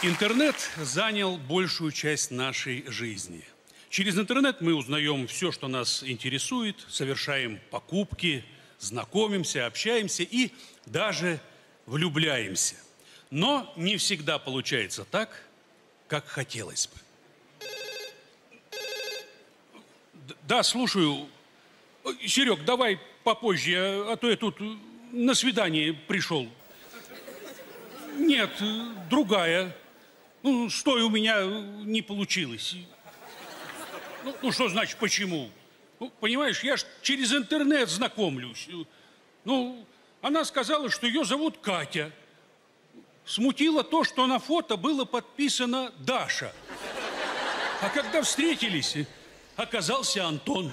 Интернет занял большую часть нашей жизни. Через интернет мы узнаем все, что нас интересует, совершаем покупки, знакомимся, общаемся и даже влюбляемся. Но не всегда получается так, как хотелось бы. Да, слушаю. Серег, давай попозже, а то я тут на свидание пришел. Нет, другая. Ну, с той у меня не получилось. Ну, что значит почему? Ну, понимаешь, я ж через интернет знакомлюсь. Ну, она сказала, что ее зовут Катя. Смутило то, что на фото было подписано Даша. А когда встретились, оказался Антон.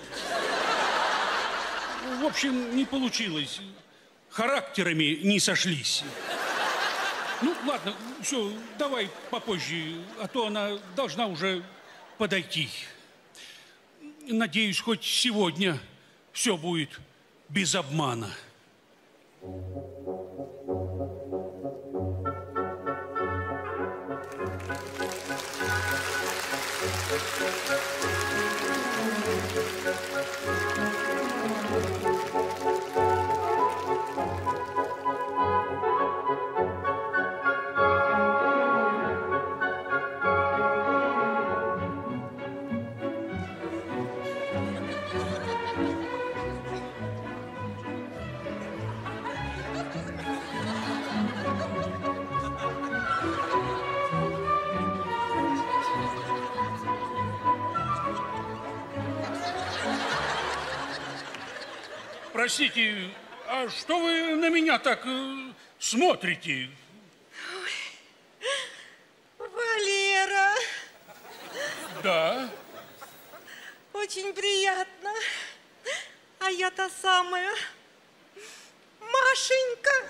В общем, не получилось. Характерами не сошлись. Ну, ладно, все, давай попозже, а то она должна уже подойти. Надеюсь, хоть сегодня все будет без обмана. Простите, а что вы на меня так смотрите? Ой, Валера. Да. Очень приятно. А я та самая Машенька.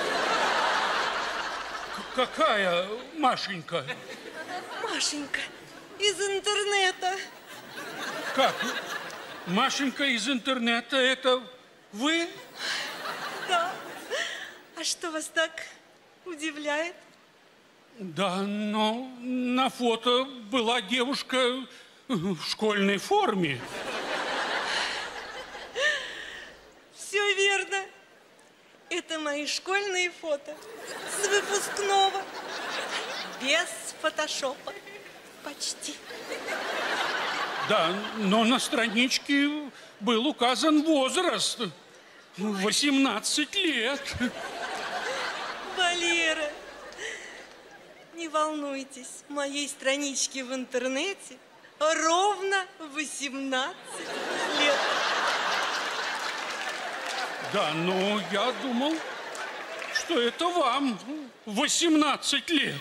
Какая Машенька? Машенька из интернета. Как? Машенька из интернета, это вы? Да. А что вас так удивляет? Да, но на фото была девушка в школьной форме. Все верно. Это мои школьные фото с выпускного. Без фотошопа. Почти. Да, но на страничке был указан возраст. 18 лет. Валера, не волнуйтесь, моей страничке в интернете ровно 18 лет. Да, но я думал, что это вам 18 лет.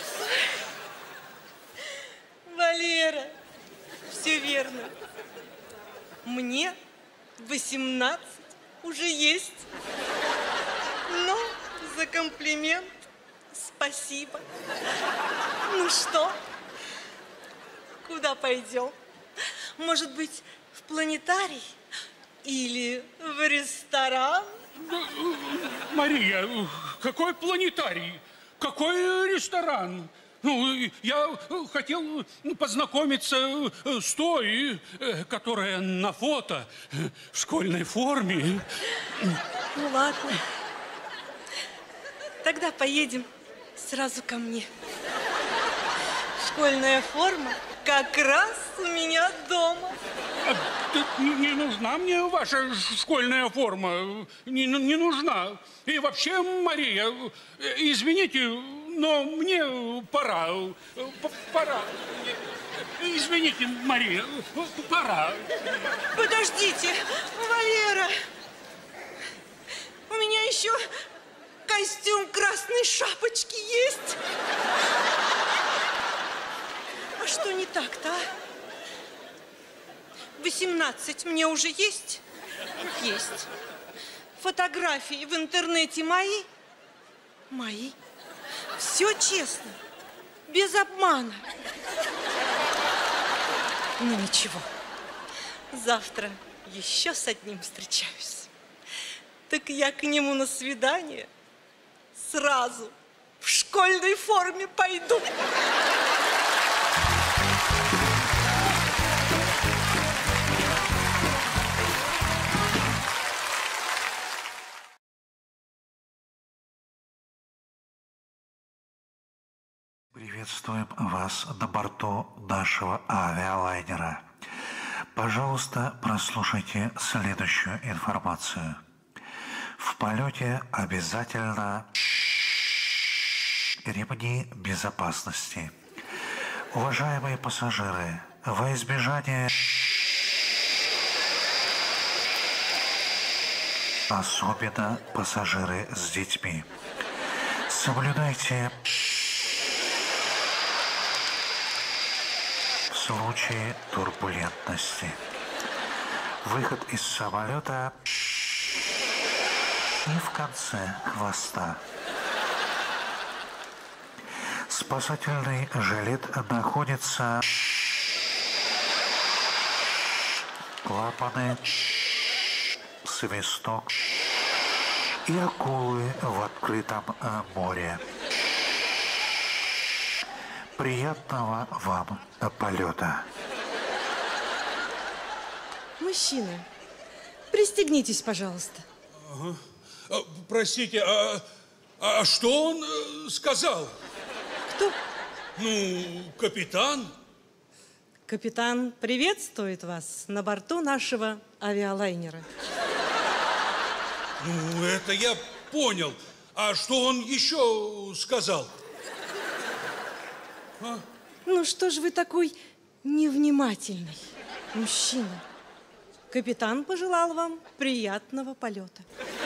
Валера, все верно. Мне 18 уже есть. Но за комплимент спасибо. Ну что, куда пойдем? Может быть, в планетарий или в ресторан? Мария, какой планетарий? Какой ресторан? Ну, я хотел познакомиться с той, которая на фото в школьной форме. Ну, ладно. Тогда поедем сразу ко мне. Школьная форма как раз у меня дома. Не нужна мне ваша школьная форма. Не нужна. И вообще, Мария, извините, но мне пора. Пора. Извините, Мария, пора. Подождите, Валера. У меня еще костюм красной шапочки есть. А что не так-то, а? 18 мне уже есть? Есть. Фотографии в интернете мои? Мои. Все честно, без обмана. Ну ничего, завтра еще с одним встречаюсь. Так я к нему на свидание сразу в школьной форме пойду. Приветствуем вас на борту нашего авиалайнера. Пожалуйста, прослушайте следующую информацию. В полете обязательно ремни безопасности. Уважаемые пассажиры, во избежание, особенно пассажиры с детьми, соблюдайте в случае турбулентности. Выход из самолета и в конце хвоста. Спасательный жилет находится, клапаны, свисток и акулы в открытом море. Приятного вам полета. Мужчина, пристегнитесь, пожалуйста. Ага. Простите, а что он сказал? Кто? Ну, капитан. Капитан приветствует вас на борту нашего авиалайнера. Ну, это я понял. А что он еще сказал? А? Ну, что ж вы такой невнимательный, мужчина? Капитан пожелал вам приятного полета.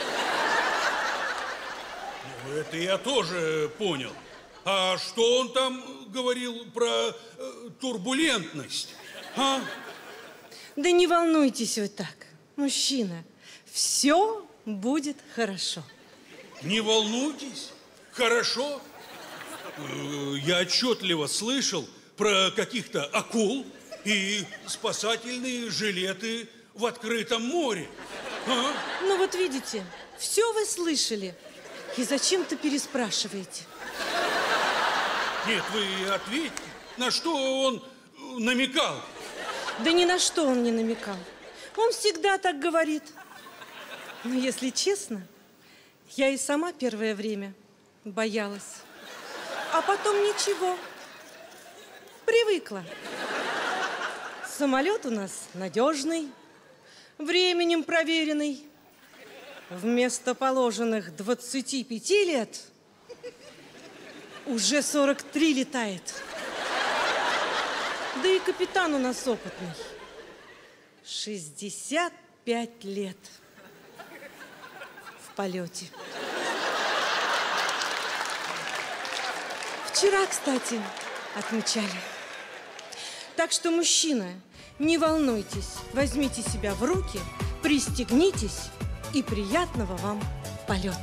Ну, это я тоже понял. А что он там говорил про турбулентность? А? Да не волнуйтесь вы так, мужчина. Все будет хорошо. Не волнуйтесь. Хорошо. Я отчетливо слышал про каких-то акул и спасательные жилеты в открытом море. А? Ну вот видите, все вы слышали. И зачем-то переспрашиваете. Нет, вы ответьте, на что он намекал? Да ни на что он не намекал. Он всегда так говорит. Но если честно, я и сама первое время боялась. А потом ничего. Привыкла. Самолет у нас надежный, временем проверенный. Вместо положенных 25 лет уже 43 летает. Да и капитан у нас опытный. 65 лет в полете. Вчера, кстати, отмечали. Так что, мужчина, не волнуйтесь, возьмите себя в руки, пристегнитесь и приятного вам полета.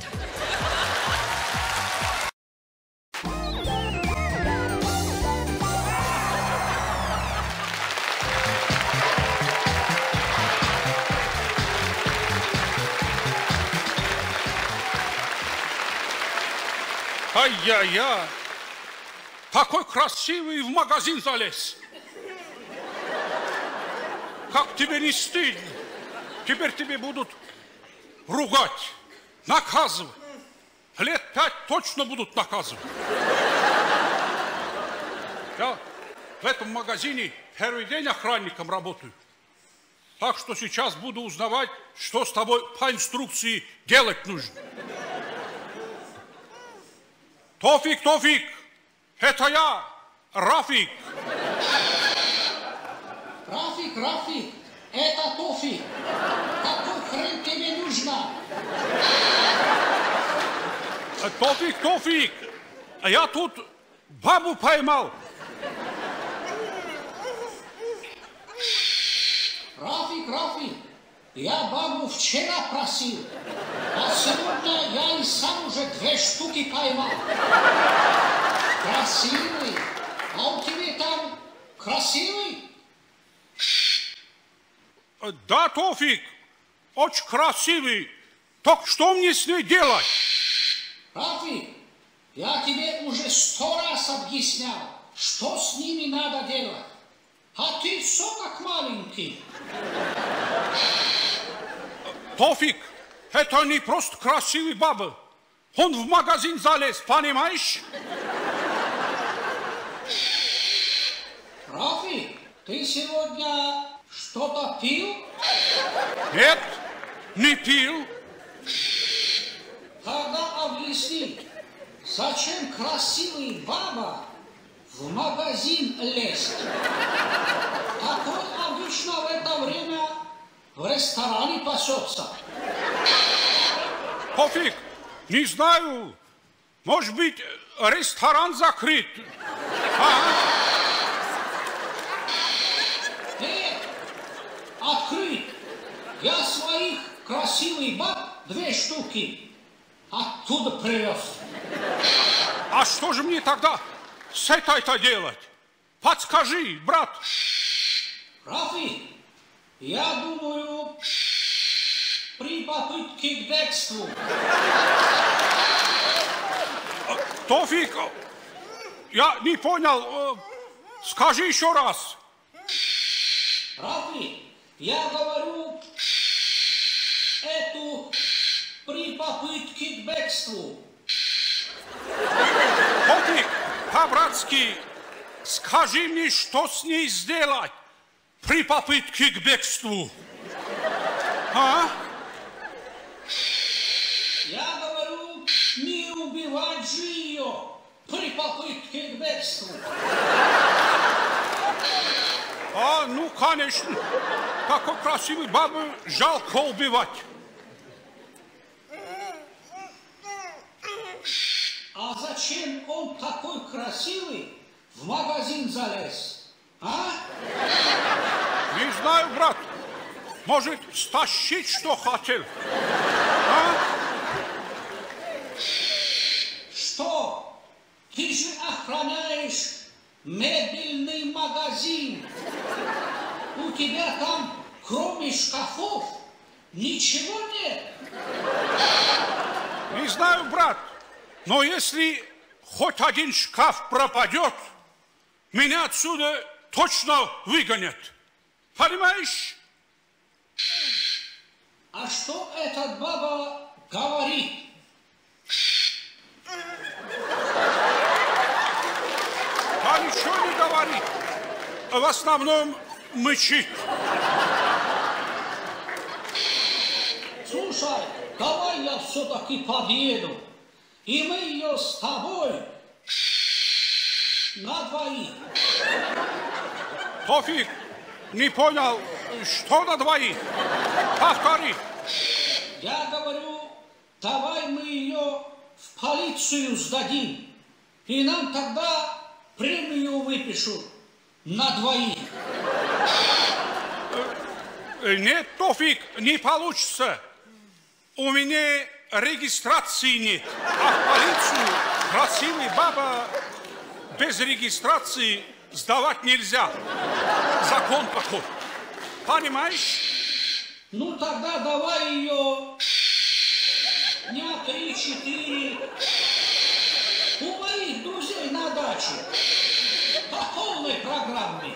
Ай-яй-яй! Такой красивый в магазин залез. Как тебе не стыдно? Теперь тебе будут ругать, наказывать. Лет 5 точно будут наказывать. Я в этом магазине первый день охранником работаю. Так что сейчас буду узнавать, что с тобой по инструкции делать нужно. Тофик, Тофик, это я, Рафик. Рафик, Рафик, это Тофик. Какой хрен тебе нужно? Тофик, Тофик, я тут бабу поймал. Рафик, Рафик, я бабу вчера просил, а сегодня я и сам уже 2 штуки поймал. Красивый, а у тебя там красивый? Да, Тофик, очень красивый. Так что мне с ней делать? Рафик, Я тебе уже 100 раз объяснял, что с ними надо делать. А ты все как маленький. Тофик, это не просто красивый баба. Он в магазин залез, понимаешь? Рафи, ты сегодня что-то пил? Нет, не пил. Тогда объясни, зачем красивый баба в магазин лезть? Такой обычно в это время в ресторане пасется. Тофик, не знаю. Может быть, ресторан закрыт. Открыт. Я своих красивых баб 2 штуки оттуда привез. А что же мне тогда с этой-то делать? Подскажи, брат. Рафи, я думаю, при попытке к бегству. Тофик, я не понял. Скажи еще раз. Рафи, я говорю, эту при попытке к бегству. Тофик, по-братски, скажи мне, что с ней сделать при попытке к бегству? А? Я говорю, не убивать же ее при попытке к бегству. А, ну, конечно. Такой красивый бабу жалко убивать. А зачем он такой красивый в магазин залез? А? Не знаю, брат. Может, стащить, что хотел. А? Что? Ты же охраняешь мебельный магазин. У тебя там, кроме шкафов, ничего нет? Не знаю, брат. Но если хоть один шкаф пропадет, меня отсюда точно выгонят. Понимаешь? А что эта баба говорит? Да ничего не говорит. В основном мычит. Слушай, давай я все-таки подъеду, и мы ее с тобой на 2. Тофик, не понял, что на 2? Повтори. Я говорю, давай мы ее в полицию сдадим, и нам тогда премию выпишут на 2. Нет, Тофик, не получится. У меня регистрации нет. А в полицию красивая баба без регистрации сдавать нельзя. Закон такой. Понимаешь? Ну тогда давай ее дня 3-4 у моих друзей на даче по полной программе.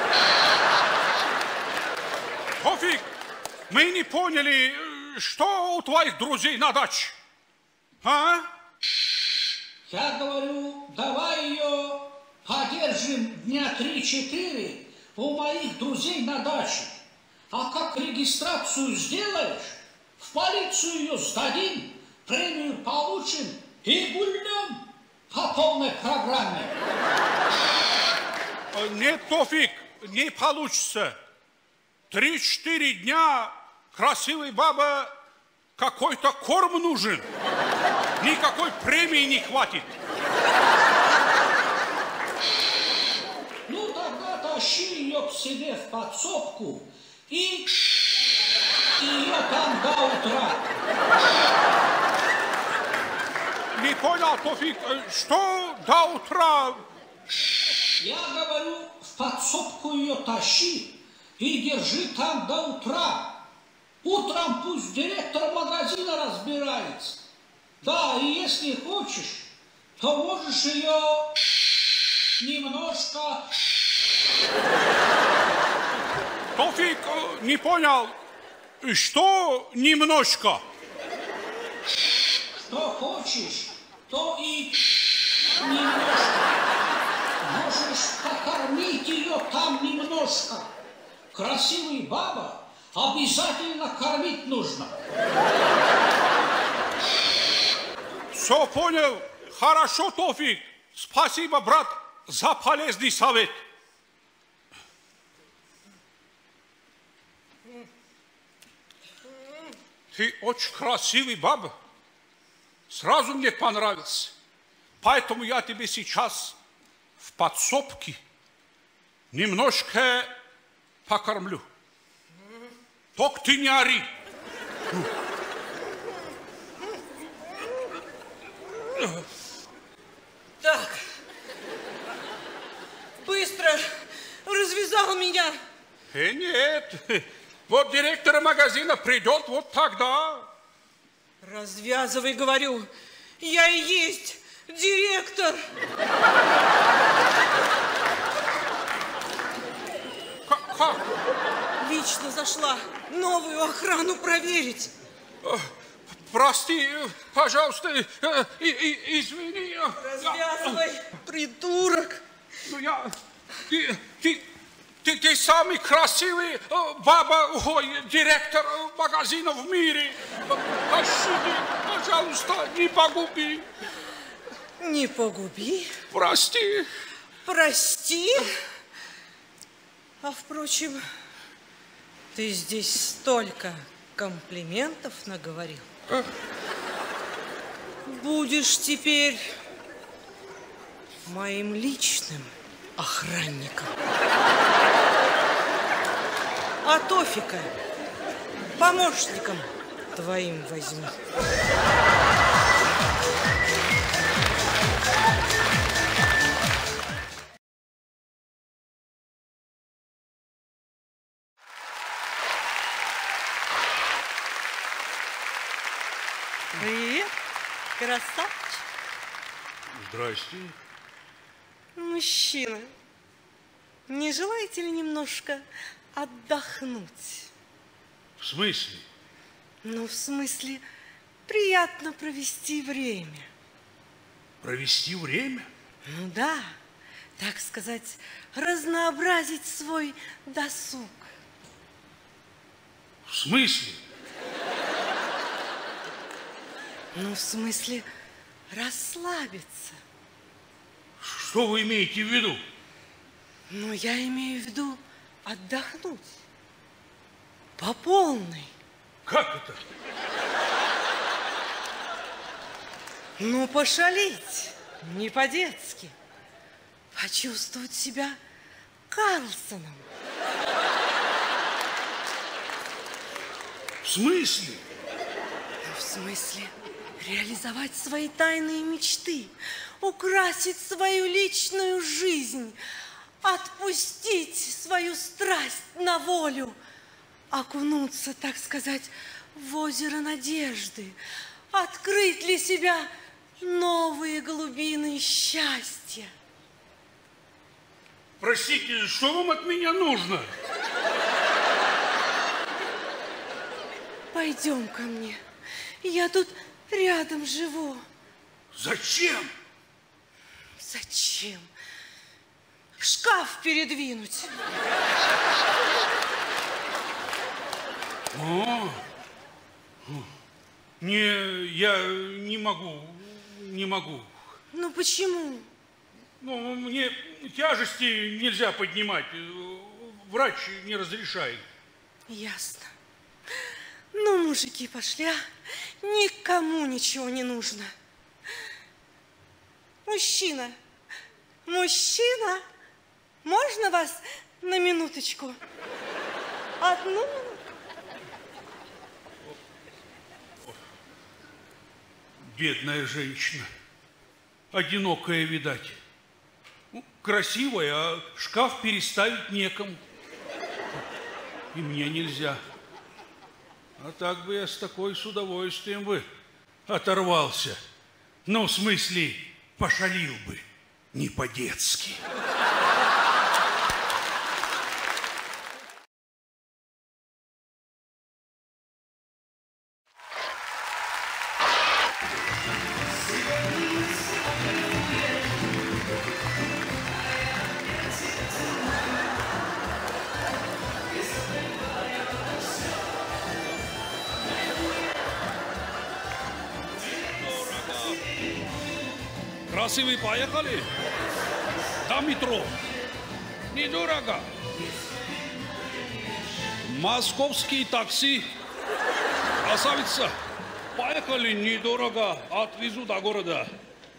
Тофик, мы не поняли, что у твоих друзей на даче? А? Я говорю, давай ее подержим дня 3-4 у моих друзей на даче. А как регистрацию сделаешь, в полицию ее сдадим, премию получим и гульнем по полной программе. Нет, Тофик, не получится. 3-4 дня красивой бабе какой-то корм нужен. Никакой премии не хватит. Ну тогда тащи ее к себе в подсобку и ее там до утра. Не понял, Тофик, что до утра? Я говорю, в подсобку ее тащи и держи там до утра. Утром пусть директор магазина разбирается. Да, и если хочешь, то можешь ее немножко... Тофик, не понял, что немножко? Что хочешь, то и немножко. Можешь покормить ее там немножко. Красивая баба обязательно кормить нужно. Все понял. Хорошо, Тофик. Спасибо, брат, за полезный совет. Ты очень красивый баба. Сразу мне понравился. Поэтому я тебе сейчас в подсобке немножко покормлю. Только ты не ори. Так, быстро развязал меня. Нет, вот директор магазина придет, вот тогда. Развязывай, говорю. Я и есть директор. Как? Лично зашла новую охрану проверить. Прости, пожалуйста, извини. Развязывай, придурок. Ну я... Ты самый красивый баба, ой, директор магазина в мире. Пощади, пожалуйста, не погуби. Не погуби. Прости. Прости. А впрочем, ты здесь столько комплиментов наговорил. Будешь теперь моим личным охранником. А Тофика помощником твоим возьми. Привет, красавчик. Здрасте. Мужчина, не желаете ли немножко отдохнуть? В смысле? Ну, в смысле, приятно провести время. Провести время? Ну да, так сказать, разнообразить свой досуг. В смысле? Ну, в смысле, расслабиться. Что вы имеете в виду? Ну, я имею в виду отдохнуть. По полной. Как это? Ну, пошалить. Не по-детски. Почувствовать себя Карлсоном. В смысле? Ну, в смысле, реализовать свои тайные мечты, украсить свою личную жизнь, отпустить свою страсть на волю, окунуться, так сказать, в озеро надежды, открыть для себя новые глубины счастья. Простите, что вам от меня нужно? Пойдем ко мне. Я тут рядом живу. Зачем? Зачем? Шкаф передвинуть. Не, я не могу. Ну, почему? Ну, мне тяжести нельзя поднимать. Врач не разрешает. Ясно. Ну, мужики, пошли, а? Никому ничего не нужно. Мужчина, можно вас на минуточку? Одну минуту. Бедная женщина. Одинокая, видать. Ну, красивая, а шкаф переставить некому. И мне нельзя. А так бы я с удовольствием бы оторвался. Ну, в смысле, пошалил бы, не по-детски. Красивый, поехали? До метро. Недорого. Московские такси. Красавица. Поехали, недорого. Отвезу до города.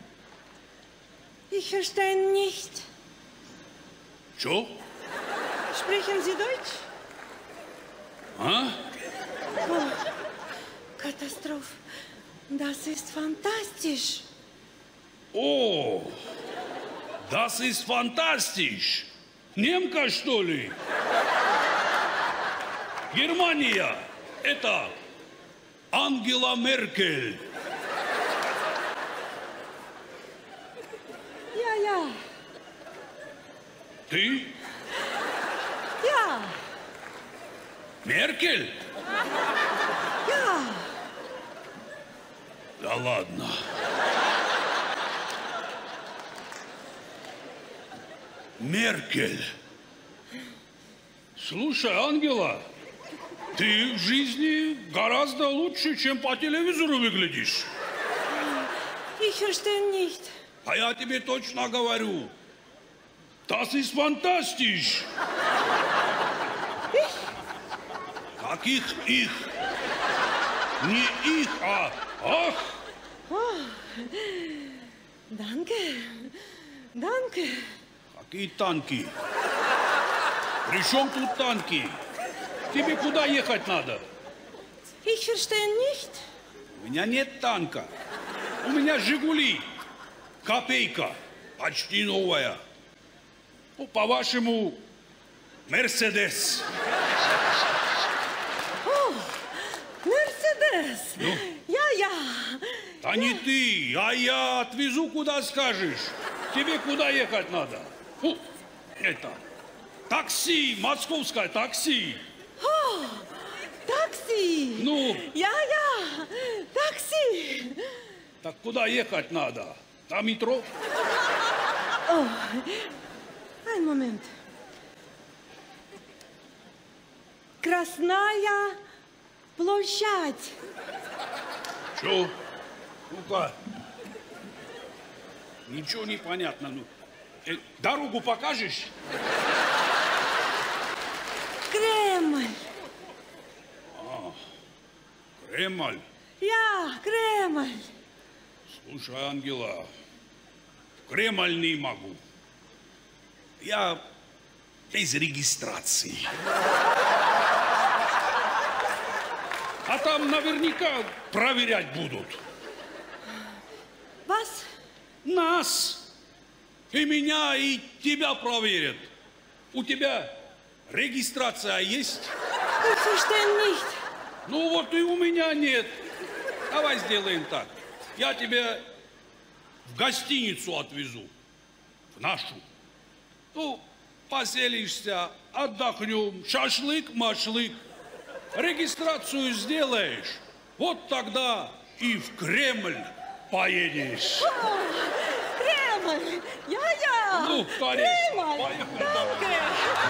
Ich verstehe nicht. Чё? Sprechen Sie Deutsch? А? Oh, Katastrophe. Das ist fantastisch. О, das ist fantastisch. Немка, что ли? Германия. Это Ангела Меркель. Ja. Ты? Ja. Меркель? Ja. Да ладно. Меркель. Слушай, Ангела, ты в жизни гораздо лучше, чем по телевизору выглядишь. Ich verstehe nicht. А я тебе точно говорю. Das ist fantastisch. Каких их? Не их, а ах. Danke. Какие танки? При чем тут танки? Тебе куда ехать надо? Ich verstehe nicht. У меня нет танка. У меня «Жигули». Копейка. Почти новая. Ну, по-вашему, «Мерседес». Мерседес. Ну? Я. Да не ты, а я отвезу, куда скажешь. Тебе куда ехать надо? Фу, это такси, московское такси. Такси. Ну? Я. Такси. Так куда ехать надо? На метро? Ein Moment. Красная площадь. Чё? Ну-ка. Ничего не понятно. Ну, дорогу покажешь? Кремль. Кремль. Я, Кремль. Слушай, Ангела, в Кремль не могу. Я без регистрации. А там наверняка проверять будут. Вас? Нас. И меня, и тебя проверят. У тебя регистрация есть? Ich verstehe nicht. Ну вот и у меня нет. Давай сделаем так. Я тебя в гостиницу отвезу. В нашу. Ну, поселишься, отдохнем. Шашлык-машлык. Регистрацию сделаешь. Вот тогда и в Кремль поедешь. Кремль. Я. Ну, конечно. Кремль. Поехали. Danke.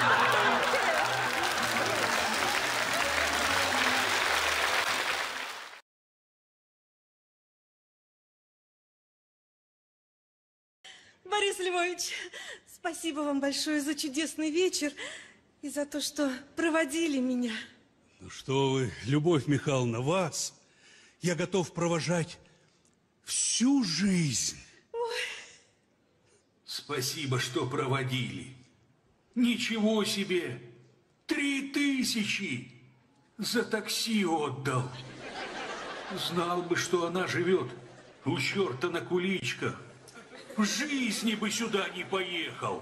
Борис Львович, спасибо вам большое за чудесный вечер и за то, что проводили меня. Ну что вы, Любовь Михайловна, вас я готов провожать всю жизнь. Ой. Спасибо, что проводили. Ничего себе! 3000 за такси отдал. Знал бы, что она живет у черта на куличках. В жизни бы сюда не поехал.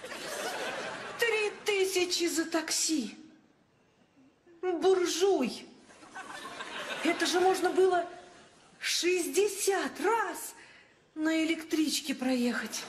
3000 за такси. Буржуй. Это же можно было 60 раз на электричке проехать.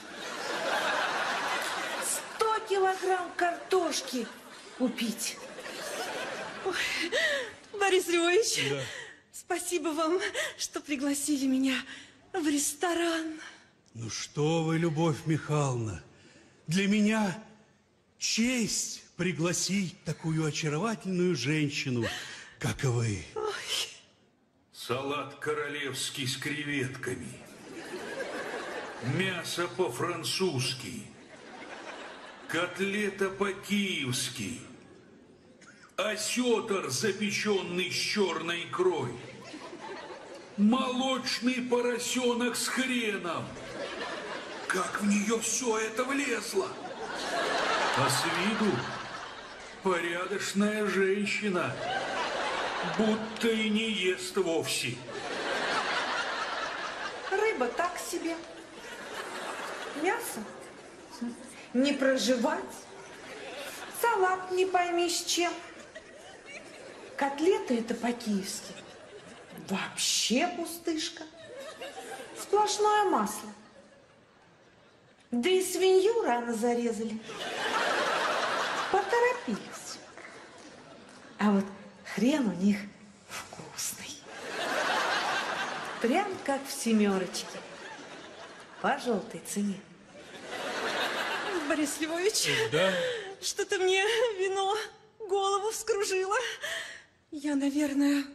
100 килограмм картошки купить. Ой, Борис Львович, Да. спасибо вам, что пригласили меня в ресторан. Ну что вы, Любовь Михайловна, для меня честь пригласить такую очаровательную женщину, как вы. Ой. Салат королевский с креветками. Мясо по-французски. Котлета по-киевски. Осетр, запеченный с черной икрой. Молочный поросенок с хреном. Как в нее все это влезло? А с виду порядочная женщина, будто и не ест вовсе. Рыба так себе. Мясо не проживать. Салат не пойми с чем. Котлеты это по-киевски. Вообще пустышка. Сплошное масло. Да и свинью рано зарезали. Поторопились. А вот хрен у них вкусный. Прям как в «семерочке». По желтой цене. Борис Львович, Да? что-то мне вино голову вскружило. Я, наверное,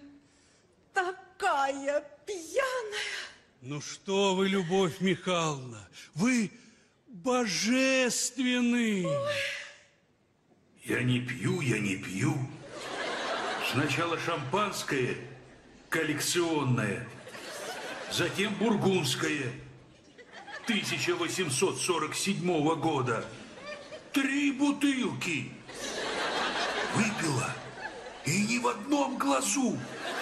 такая пьяная. Ну что вы, Любовь Михайловна, вы божественны. Я не пью. Сначала шампанское коллекционное, затем бургундское 1847 года. 3 бутылки. Выпила и ни в одном глазу.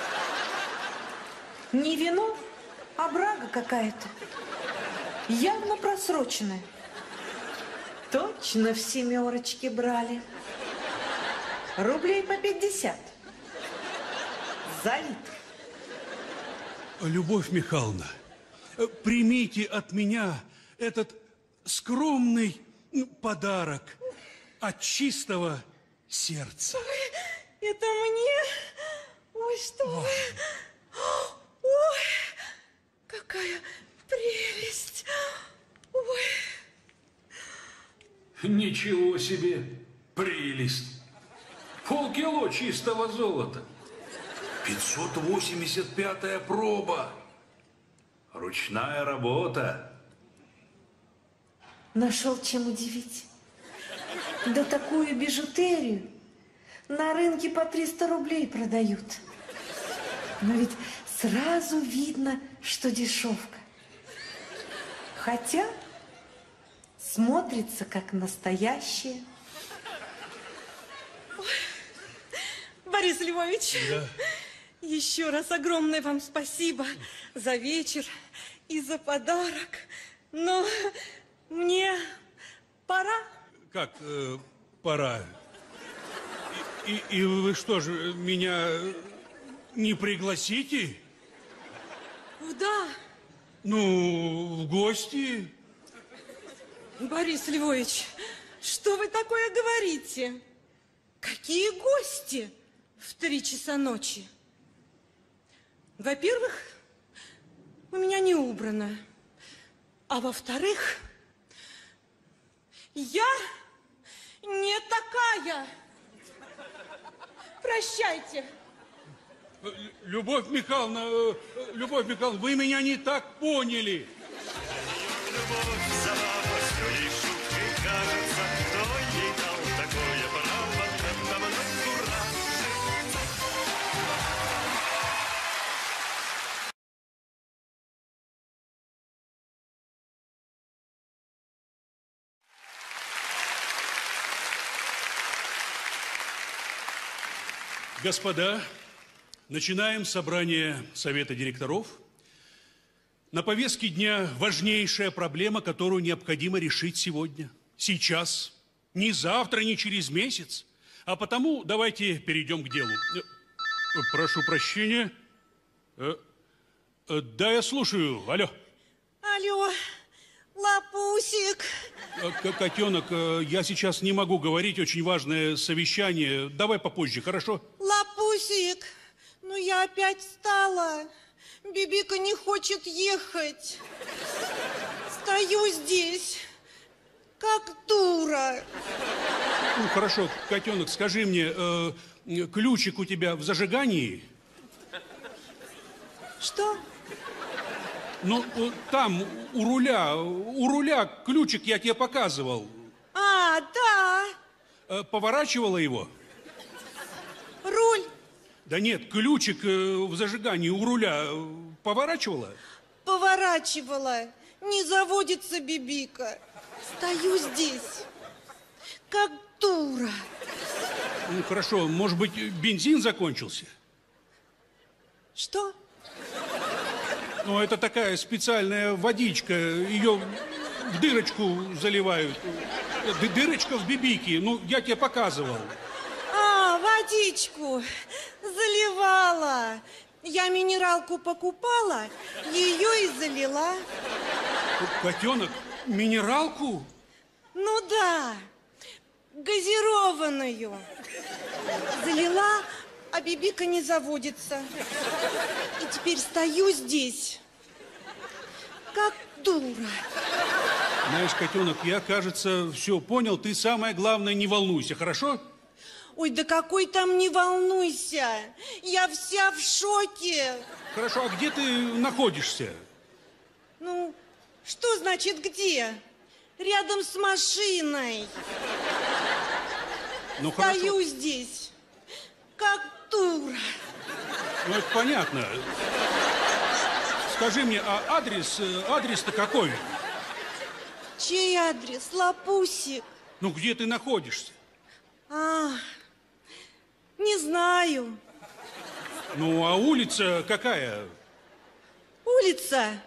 Не вино, а брага какая-то. Явно просроченная. Точно в «семерочке» брали. Рублей по 50. За литр. Любовь Михайловна, примите от меня этот скромный подарок от чистого сердца. Это мне? Ой, что вы? Ой, какая прелесть. Ой. Ничего себе, прелесть. Полкило чистого золота. 585-я проба. Ручная работа. Нашел чем удивить. Да такую бижутерию на рынке по 300 рублей продают. Но ведь сразу видно, что дешевка. Хотя смотрится как настоящее. Борис Львович, Да. еще раз огромное вам спасибо за вечер и за подарок. Но мне пора. Как пора? И вы что же, меня не пригласите? Куда? Ну, в гости. Борис Львович, что вы такое говорите? Какие гости в 3 часа ночи? Во-первых, у меня не убрано. А во-вторых, я не такая. Прощайте. Любовь Михайловна, вы меня не так поняли. Любовь слабостью и шуткой кажется, кто ей дал такое право надо мной куражить. Господа, начинаем собрание Совета директоров. На повестке дня важнейшая проблема, которую необходимо решить сегодня, сейчас, не завтра, не через месяц. А потому давайте перейдем к делу. Прошу прощения. Да, я слушаю. Алло. Алло, Лапусик. Котенок, я сейчас не могу говорить, очень важное совещание. Давай попозже, хорошо? Лапусик, ну я опять встала. Бибика не хочет ехать. Стою здесь, как дура. Ну, хорошо, котенок, скажи мне, ключик у тебя в зажигании? Что? Ну, там, у руля ключик я тебе показывал. А, да. Поворачивала его? Руль. Да нет, ключик в зажигании у руля поворачивала? Поворачивала. Не заводится Бибика. Стою здесь, как дура. Ну, хорошо, может быть, бензин закончился? Что? Ну, это такая специальная водичка, ее в дырочку заливают. Дырочка в бибике, ну, я тебе показывал. А, водичку заливала. Я минералку покупала, ее и залила. Котенок, минералку? Ну да, газированную. Залила, а Бибика не заводится. И теперь стою здесь, как дура. Знаешь, котенок, я, кажется, все понял. Ты, самое главное, не волнуйся, хорошо? Ой, да какой там, не волнуйся. Я вся в шоке. Хорошо, а где ты находишься? Ну, что значит где? Рядом с машиной. Ну, Стою хорошо. здесь, как дура. Ну, это понятно. Скажи мне, а адрес-то какой? Чей адрес, Лапусик? Ну, где ты находишься? А, не знаю. Ну, а улица какая? Улица?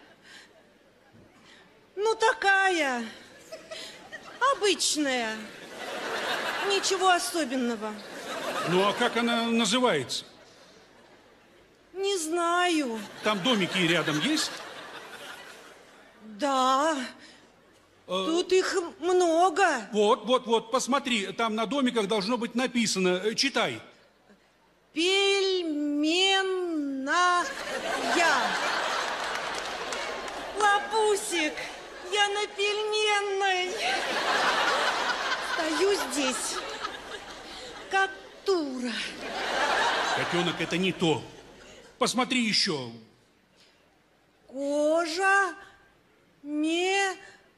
Ну, такая. Обычная. Ничего особенного. Ну, а как она называется? Не знаю. Там домики рядом есть? Да. Тут их много. Вот, посмотри, там на домиках должно быть написано. Читай. Пельменная. Лапусик, я на пельменной. Стою здесь, как дура. Котенок, это не то. Посмотри еще. Кожа, меха.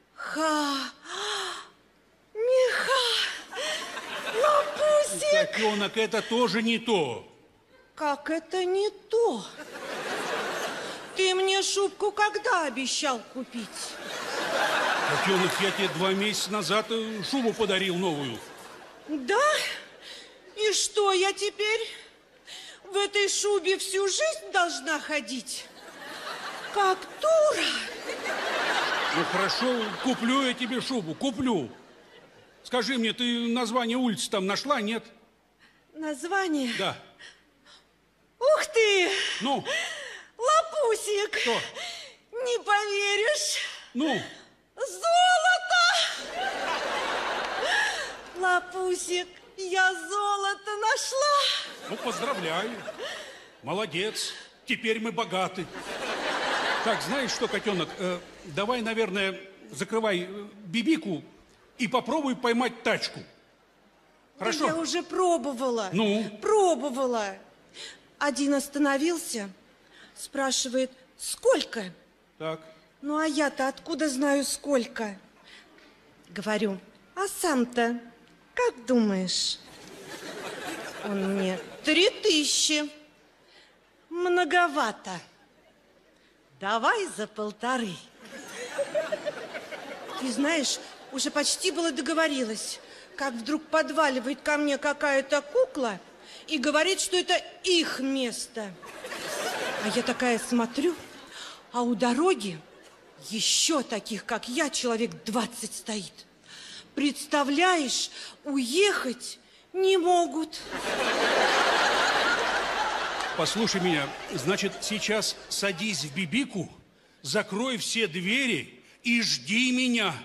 Лапусик. Котенок, это тоже не то. Как это не то? Ты мне шубку когда обещал купить? Котенок, я тебе 2 месяца назад шубу подарил новую. Да? И что, я теперь в этой шубе всю жизнь должна ходить? Как дура. Ну, хорошо, куплю я тебе шубу, куплю. Скажи мне, ты название улицы там нашла, нет? Название? Да. Ух ты! Ну? Лапусик! Что? Не поверишь? Ну? Золото! Лапусик, я золото нашла! Ну, поздравляю. Молодец. Теперь мы богаты. Так, знаешь что, котенок, давай, наверное, закрывай бибику и попробуй поймать тачку. Хорошо? Я уже пробовала. Ну? Пробовала. Один остановился, спрашивает, сколько? Так. Ну, а я-то откуда знаю, сколько? Говорю, а сам-то как думаешь? Он мне, 3000. Многовато. Давай за 1,5. Ты знаешь, уже почти было договорилась, как вдруг подваливает ко мне какая-то кукла и говорит, что это их место. А я такая смотрю, а у дороги еще таких, как я, человек 20 стоит. Представляешь, уехать не могут. Послушай меня, значит, сейчас садись в бибику закрой все двери и жди меня.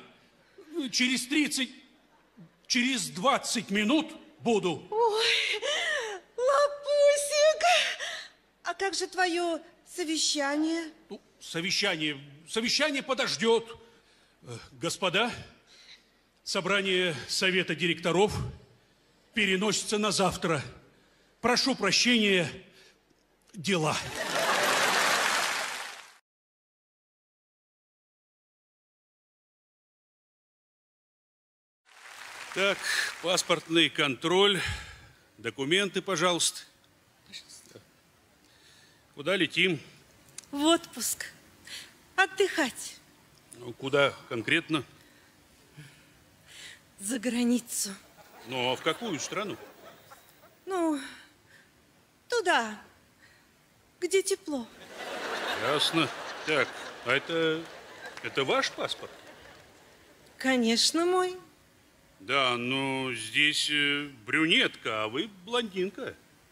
Через 20 минут буду. Ой, Лапусик, а как же твое совещание? Ну, совещание подождет. Господа, собрание совета директоров переносится на завтра. Прошу прощения, дела. Так, паспортный контроль, документы, пожалуйста. Куда летим? В отпуск. Отдыхать. Ну, куда конкретно? За границу. Ну, а в какую страну? Ну, туда, где тепло. Ясно. Так, а это ваш паспорт? Конечно, мой. Да, но здесь брюнетка, а вы блондинка.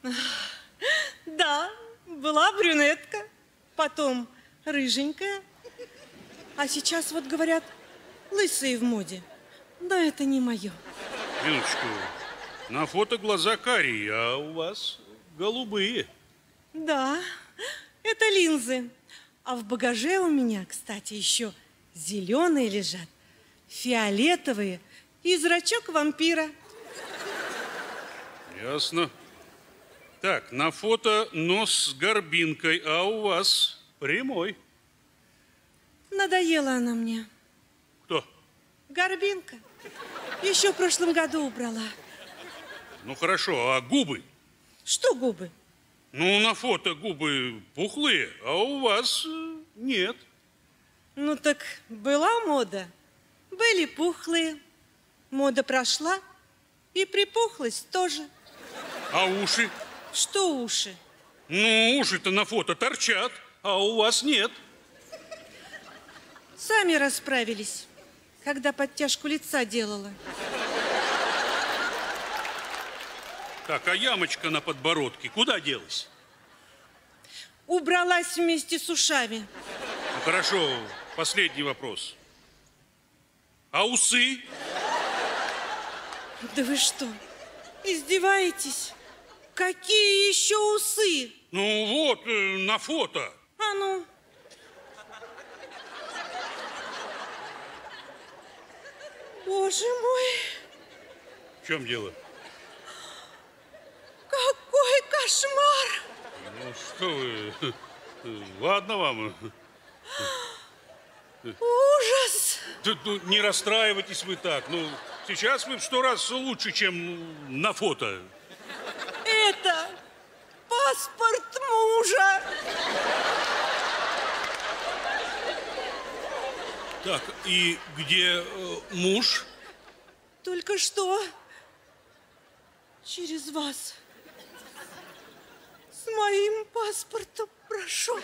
Да, была брюнетка, потом рыженькая, а сейчас, вот говорят, лысые в моде. Но это не мое. Минуточку, на фото глаза карие, а у вас голубые. Да, это линзы. А в багаже у меня, кстати, еще зеленые лежат, фиолетовые и зрачок вампира. Ясно. Так, на фото нос с горбинкой, а у вас прямой. Надоела она мне. Кто? Горбинка. Еще в прошлом году убрала. Ну хорошо, а губы? Что губы? Ну, на фото губы пухлые, а у вас нет. Ну так была мода, были пухлые. Мода прошла, и припухлость тоже. А уши? Что уши? Ну, уши-то на фото торчат, а у вас нет. Сами расправились, когда подтяжку лица делала. Так, а ямочка на подбородке куда делась? Убралась вместе с ушами. Ну, хорошо, последний вопрос. А усы? Да вы что, издеваетесь? Какие еще усы? Ну вот, на фото. А ну. Боже мой, В чем дело? какой кошмар! Ну что вы, ладно вам. Ужас! Ну, не расстраивайтесь вы так. Ну, сейчас вы в 100 раз лучше, чем на фото. Это паспорт мужа. Так, и где муж? Только что через вас с моим паспортом прошел.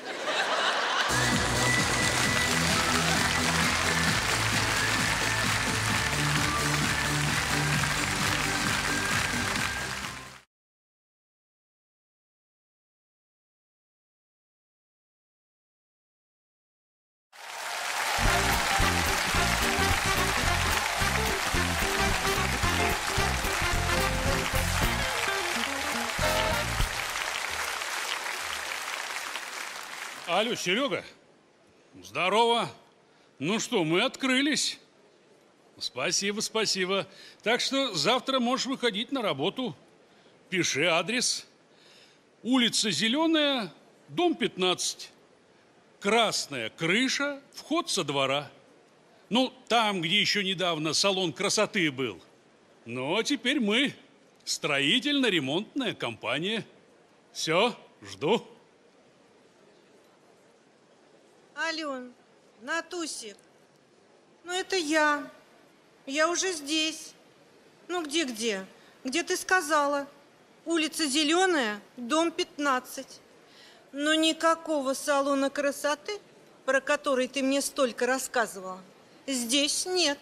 Алло, Серега. Здорово. Ну что, мы открылись. Спасибо, спасибо. Так что завтра можешь выходить на работу. Пиши адрес. Улица Зеленая, дом 15. Красная крыша, вход со двора. Ну, там, где еще недавно салон красоты был. Ну, а теперь мы строительно-ремонтная компания. Все, жду. Ален, Натусик, ну это я. Я уже здесь. Ну где? Где ты сказала? Улица Зеленая, дом 15. Но никакого салона красоты, про который ты мне столько рассказывала, здесь нет.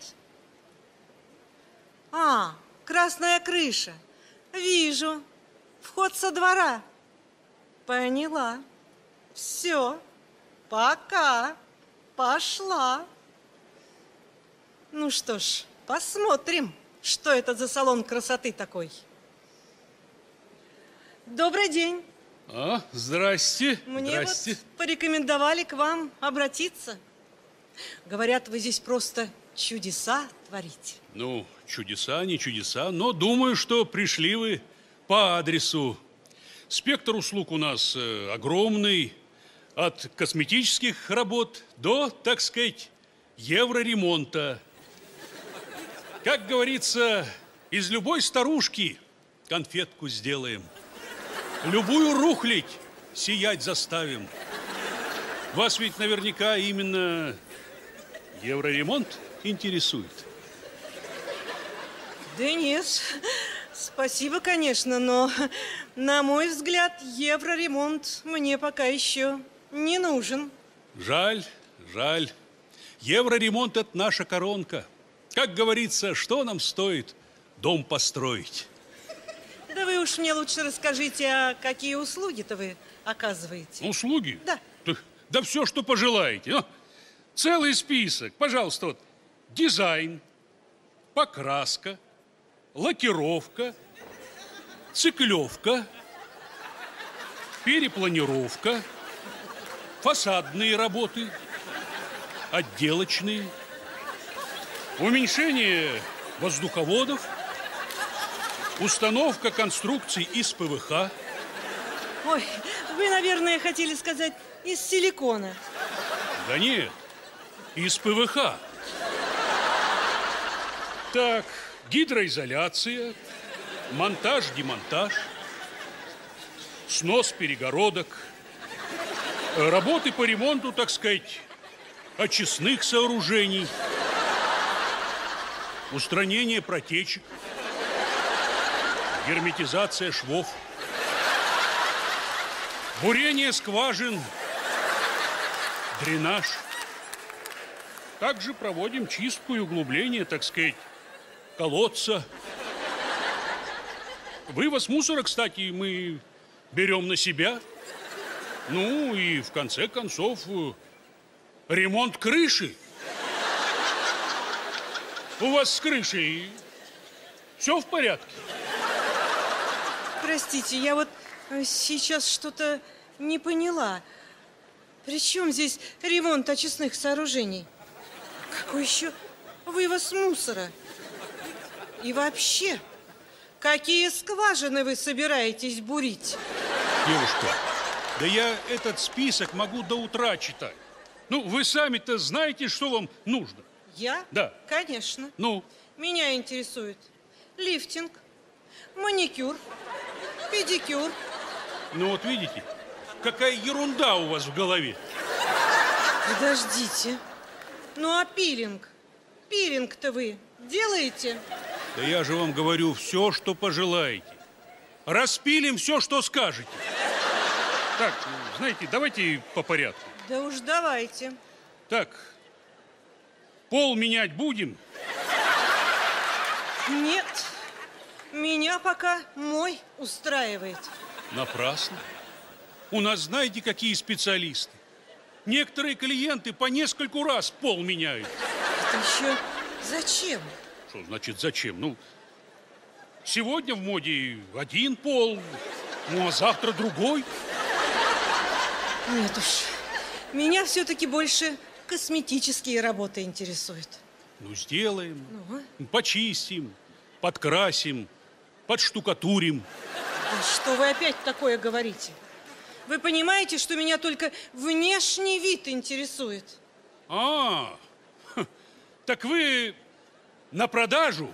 А, красная крыша. Вижу. Вход со двора. Поняла. Все. Пока. пошла. Ну что ж, посмотрим, что это за салон красоты такой. Добрый день. А, здрасте. Мне Здрасте. вот порекомендовали к вам обратиться. Говорят, вы здесь просто чудеса творите. Ну, чудеса, не чудеса, но думаю, что пришли вы по адресу. Спектр услуг у нас огромный, от косметических работ до, так сказать, евроремонта. Как говорится, из любой старушки конфетку сделаем. Любую рухлядь сиять заставим. Вас ведь наверняка именно евроремонт интересует. Да нет, спасибо, конечно, но, на мой взгляд, евроремонт мне пока еще не нужен. Жаль, жаль. Евроремонт – это наша коронка. Как говорится, что нам стоит дом построить? Да вы уж мне лучше расскажите, а какие услуги-то вы оказываете? Услуги? Да. Да все, что пожелаете. Ну, целый список. Пожалуйста, вот дизайн, покраска, лакировка, циклевка, перепланировка, фасадные работы, отделочные, уменьшение воздуховодов, установка конструкций из ПВХ. Ой, вы, наверное, хотели сказать из силикона. Да нет, из ПВХ. Так, гидроизоляция, монтаж-демонтаж, снос перегородок, работы по ремонту, так сказать, очистных сооружений, устранение протечек, герметизация швов, бурение скважин, дренаж. Также проводим чистку и углубление, так сказать, колодца. Вывоз мусора, кстати, мы берем на себя. Ну и в конце концов ремонт крыши. У вас с крышей все в порядке? Простите, я вот сейчас что-то не поняла. При чем здесь ремонт очистных сооружений? Какой еще вывоз мусора? И вообще, какие скважины вы собираетесь бурить? Девушка, да я этот список могу до утра читать. Ну, вы сами-то знаете, что вам нужно. Я? Да. Конечно. Ну? Меня интересует лифтинг, маникюр, педикюр. Ну вот видите, какая ерунда у вас в голове. Подождите. Ну а пилинг? Пилинг-то вы делаете? Да я же вам говорю все, что пожелаете. Распилим все, что скажете. Так, знаете, давайте по порядку. Да уж давайте. Так, пол менять будем? Нет, меня пока мой устраивает. Напрасно. У нас знаете, какие специалисты? Некоторые клиенты по нескольку раз пол меняют. Это еще зачем? Что значит зачем? Ну, сегодня в моде один пол, ну а завтра другой. Нет уж, меня все-таки больше косметические работы интересуют. Ну, сделаем, Ну? почистим, подкрасим, подштукатурим. Да что вы опять такое говорите? Вы понимаете, что меня только внешний вид интересует? Так вы на продажу?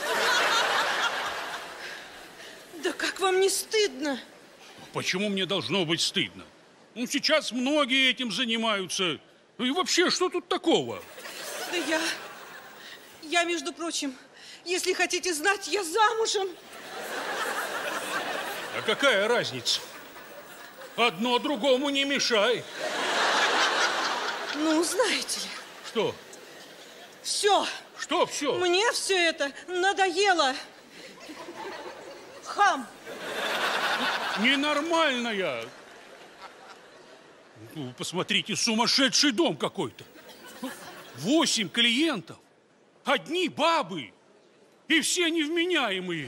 Да как вам не стыдно? Почему мне должно быть стыдно? Ну, сейчас многие этим занимаются. Ну и вообще, что тут такого? Да я, между прочим, если хотите знать, я замужем. А какая разница? Одно другому не мешает. Ну, знаете ли. Что? Все. Что все? Мне все это надоело. Хам. Ненормальная. Ну, посмотрите, сумасшедший дом какой-то. 8 клиентов, одни бабы, и все невменяемые.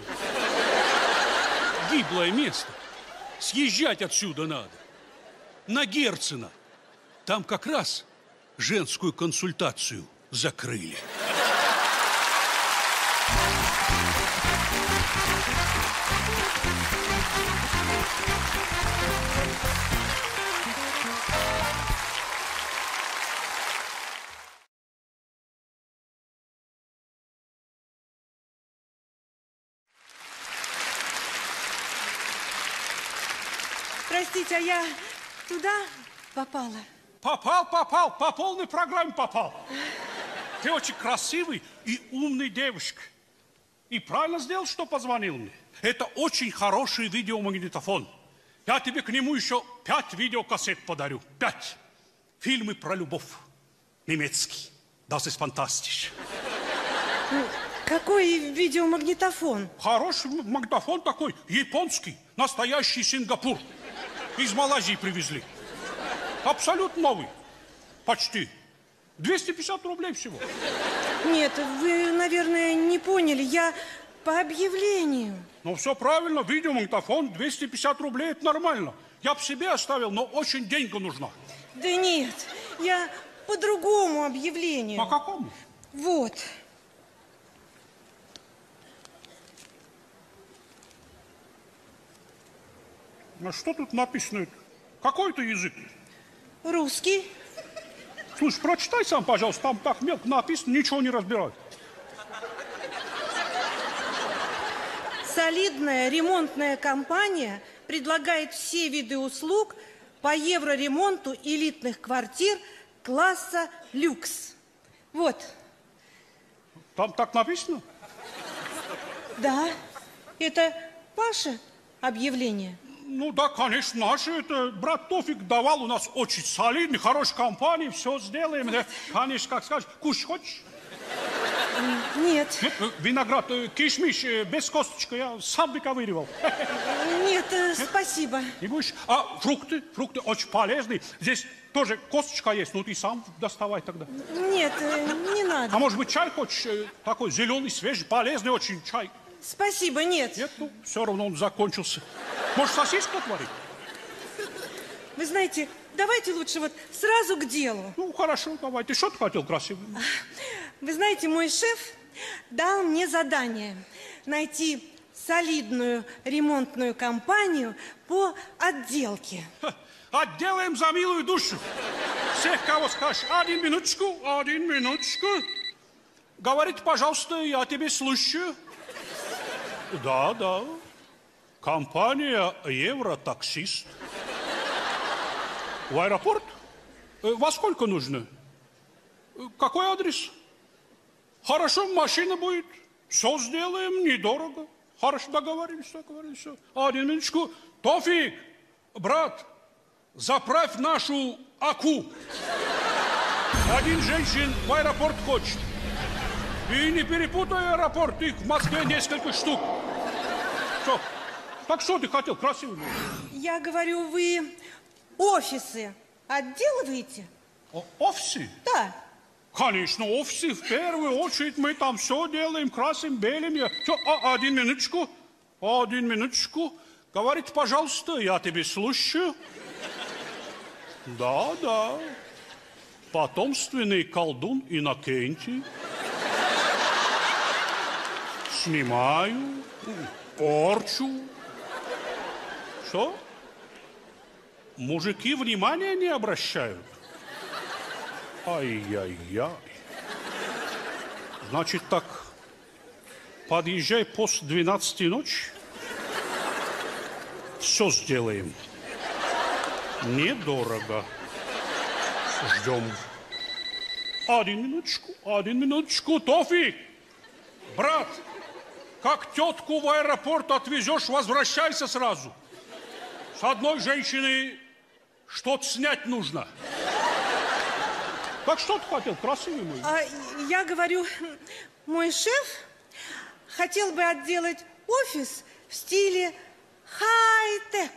Гиблое место. Съезжать отсюда надо. На Герцена. Там как раз женскую консультацию закрыли. Простите, а я туда попала? Попал, по полной программе попал. Ты очень красивый и умный девушка. И правильно сделал, что позвонил мне. Это очень хороший видеомагнитофон. Я тебе к нему еще 5 видеокассет подарю. 5. Фильмы про любовь. Немецкий. Das ist fantastisch. Какой видеомагнитофон? Хороший магнитофон такой, японский. Настоящий Сингапур. Из Малайзии привезли. Абсолютно новый. Почти. 250 рублей всего. Нет, вы, наверное, не поняли. Я по объявлению. Ну, все правильно. Видеомагнитофон 250 рублей, это нормально. Я бы себе оставил, но очень деньги нужна. Да нет, я по другому объявлению. По какому? Вот. А что тут написано? Какой это язык? Русский. Слушай, прочитай сам, пожалуйста. Там так мелко написано, ничего не разбирать. Солидная ремонтная компания предлагает все виды услуг по евроремонту элитных квартир класса люкс. Вот. Там так написано? Да. Это Паша объявление. Ну да, конечно, наши. Это брат Тофик давал у нас очень солидный, хорошей компании. Все сделаем. Да, конечно, как скажешь. Кушать хочешь? Нет. Нет, виноград, кишмиш без косточки я сам выковыривал. Нет, спасибо. Не будешь? А фрукты? Фрукты очень полезные. Здесь тоже косточка есть, ну ты сам доставай тогда. Нет, не надо. А может быть чай хочешь? Такой зеленый, свежий, полезный очень чай. Спасибо, нет. Нет, ну все равно он закончился. Может, сосиску отварить? Вы знаете, давайте лучше вот сразу к делу. Ну, хорошо, давай. Ты что ты хотел, красивый? Вы знаете, мой шеф дал мне задание найти солидную ремонтную компанию по отделке. Отделаем за милую душу. Всех, кого скажешь. Один минуточку. Говорите, пожалуйста, я тебе слушаю. Да. Компания Евротаксист. В аэропорт? Во сколько нужно? Какой адрес? Хорошо, машина будет. Все сделаем, недорого. Хорошо, договорились. Один минуточку. Тофик, брат, заправь нашу Аку. Один женщин в аэропорт хочет. И не перепутай аэропорт, их в Москве несколько штук. Что? Так что ты хотел, красивый? Я говорю, вы офисы отделываете? Офисы? Да. Конечно, офисы в первую очередь. Мы там все делаем, красим, белим. Один минуточку. Говорите, пожалуйста, я тебе слушаю. Да. Потомственный колдун Иннокентий. Снимаю, порчу. Что? Мужики внимания не обращают? Ай-яй-яй. Значит так, подъезжай после 12 ночи. Все сделаем. Недорого. Ждем. Один минуточку. Тофик, брат, как тетку в аэропорт отвезешь, возвращайся сразу. С одной женщины что-то снять нужно. Так что ты хотел, красивый мой? Я говорю, мой шеф хотел бы отделать офис в стиле хай-тек.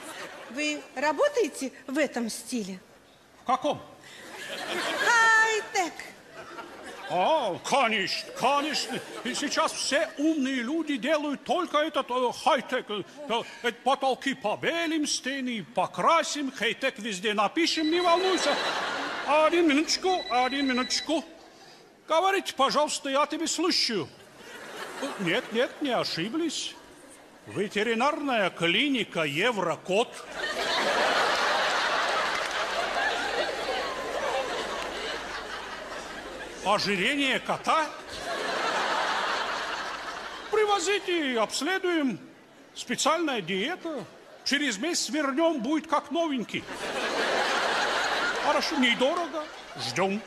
Вы работаете в этом стиле? В каком? Хай-тек. Хай-тек. Конечно, конечно. И сейчас все умные люди делают только этот хай-тек. Потолки побелим, стены покрасим, хай-тек везде напишем, не волнуйся. Один минуточку. Говорите, пожалуйста, я тебя слушаю. Нет, не ошиблись. Ветеринарная клиника Еврокот. Ожирение кота. Привозите, обследуем. Специальная диета. Через месяц вернем, будет как новенький. Хорошо, недорого. Ждем.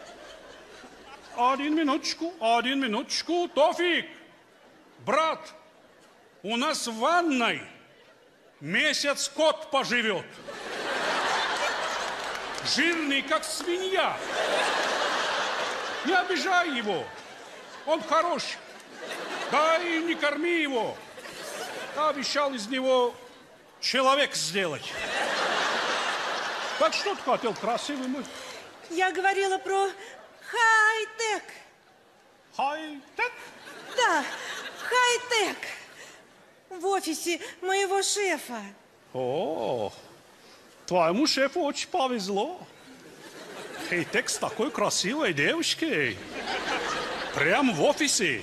Один минуточку. Тофик, брат, у нас в ванной месяц кот поживет. Жирный, как свинья. Не обижай его. Он хороший. Да и не корми его. Я обещал из него человек сделать. Так что ты хотел, красивый мой? Я говорила про хай-тек. Хай-тек? Да, хай-тек. В офисе моего шефа. О, твоему шефу очень повезло. Хай-тек с такой красивой девушкой. Прям в офисе.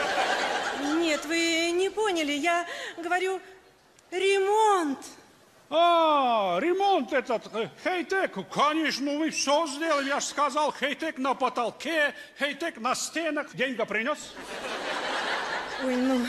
Нет, вы не поняли. Я говорю ремонт. Ремонт этот, хай-тек. Конечно, мы все сделали. Я же сказал, хай-тек на потолке, хай-тек на стенах. Деньги принес? Ой, ну...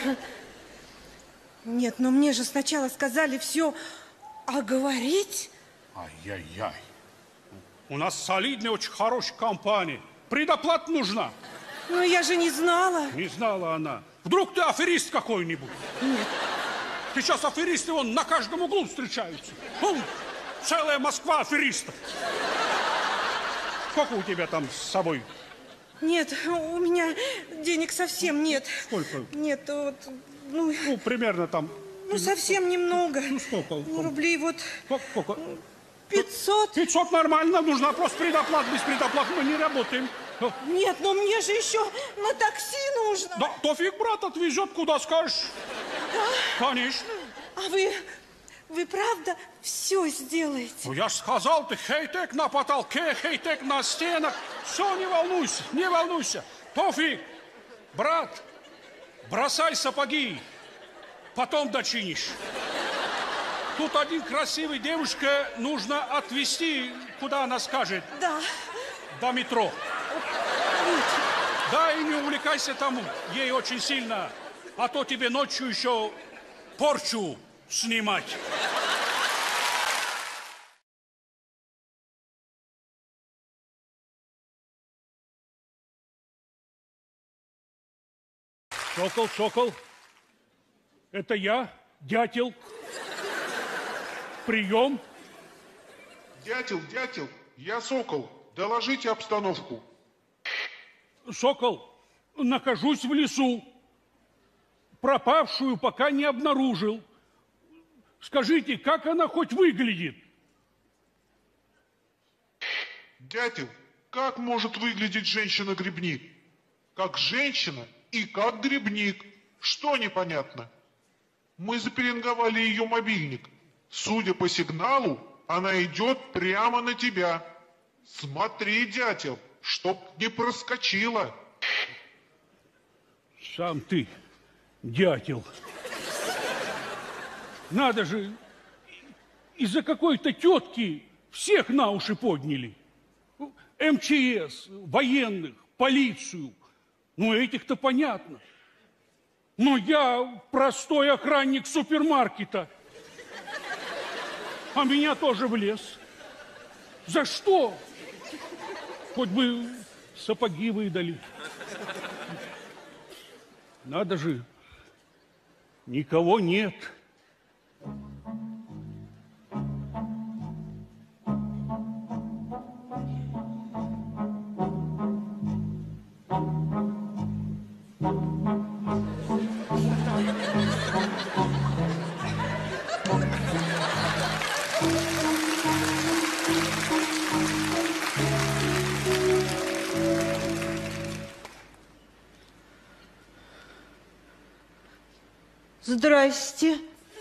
Нет, но мне же сначала сказали все, а говорить... Ай-яй-яй. У нас солидная, очень хорошая компания. Предоплата нужна. Ну, я же не знала. Не знала она. Вдруг ты аферист какой-нибудь? Нет. Сейчас аферисты вон на каждом углу встречаются. Вон, целая Москва аферистов. Сколько у тебя там с собой? Нет, у меня денег совсем нет. Сколько? Нет, вот, ну примерно там... Ну, совсем немного. Ну, сколько? Ну, рублей вот... Сколько? 500. 500 нормально, нужна просто предоплата. Без предоплаты мы не работаем. Нет, но мне же еще на такси нужно. Да, Тофик, брат, отвезет, куда скажешь. Да? Конечно. А вы правда все сделаете? Ну, я же сказал, ты хай-тек на потолке, хай-тек на стенах. Все, не волнуйся. Тофик, брат, бросай сапоги, потом дочинишь. Тут один красивый девушка нужно отвезти, куда она скажет. Да. До метро. Да, и не увлекайся там ей очень сильно, а то тебе ночью еще порчу снимать. Сокол, это я, дятел. Прием. Дятел, я Сокол. Доложите обстановку. Сокол, нахожусь в лесу. Пропавшую пока не обнаружил. Скажите, как она хоть выглядит? Дятел, как может выглядеть женщина-грибник? Как женщина и как грибник. Что непонятно? Мы запеленговали ее мобильник. Судя по сигналу, она идет прямо на тебя. Смотри, дятел, чтоб не проскочила. Сам ты, дятел. Надо же, из-за какой-то тетки всех на уши подняли. МЧС, военных, полицию. Ну, этих-то понятно. Но я простой охранник супермаркета. А меня тоже в лес. За что? Хоть бы сапоги выдали. Надо же, никого нет. Здрасте.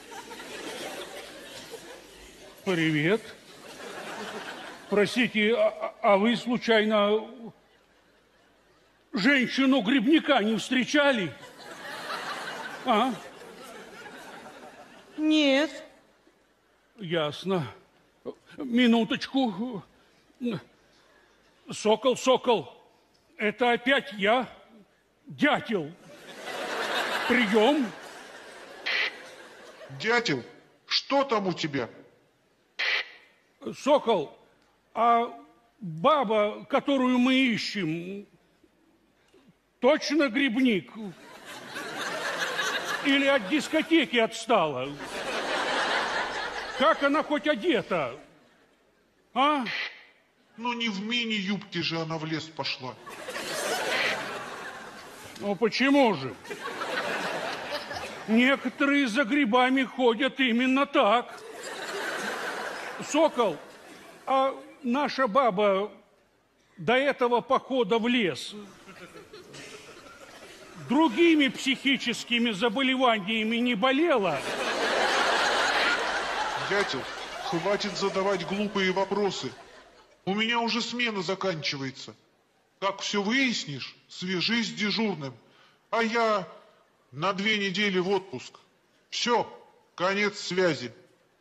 Привет. Простите, а вы случайно женщину-грибника не встречали? А? Нет. Ясно. Минуточку. Сокол, это опять я, Дятел. Прием. Дятел, что там у тебя? Сокол, а баба, которую мы ищем, точно грибник? Или от дискотеки отстала? Как она хоть одета? А? Ну не в мини-юбке же она в лес пошла. Ну почему же? Некоторые за грибами ходят именно так. Сокол, а наша баба до этого похода в лес другими психическими заболеваниями не болела? Дятел, хватит задавать глупые вопросы. У меня уже смена заканчивается. Как все выяснишь, свяжись с дежурным. А я на 2 недели в отпуск. Все, конец связи.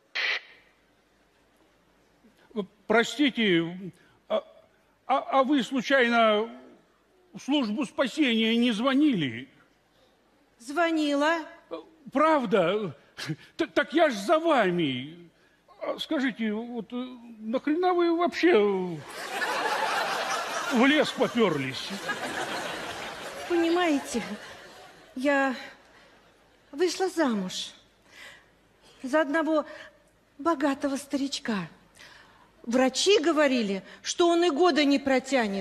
Простите, а вы случайно в службу спасения не звонили? Звонила. Правда? Так я ж за вами. Скажите, вот нахрена вы вообще в лес поперлись? Понимаете, я вышла замуж за одного богатого старичка. Врачи говорили, что он и года не протянет.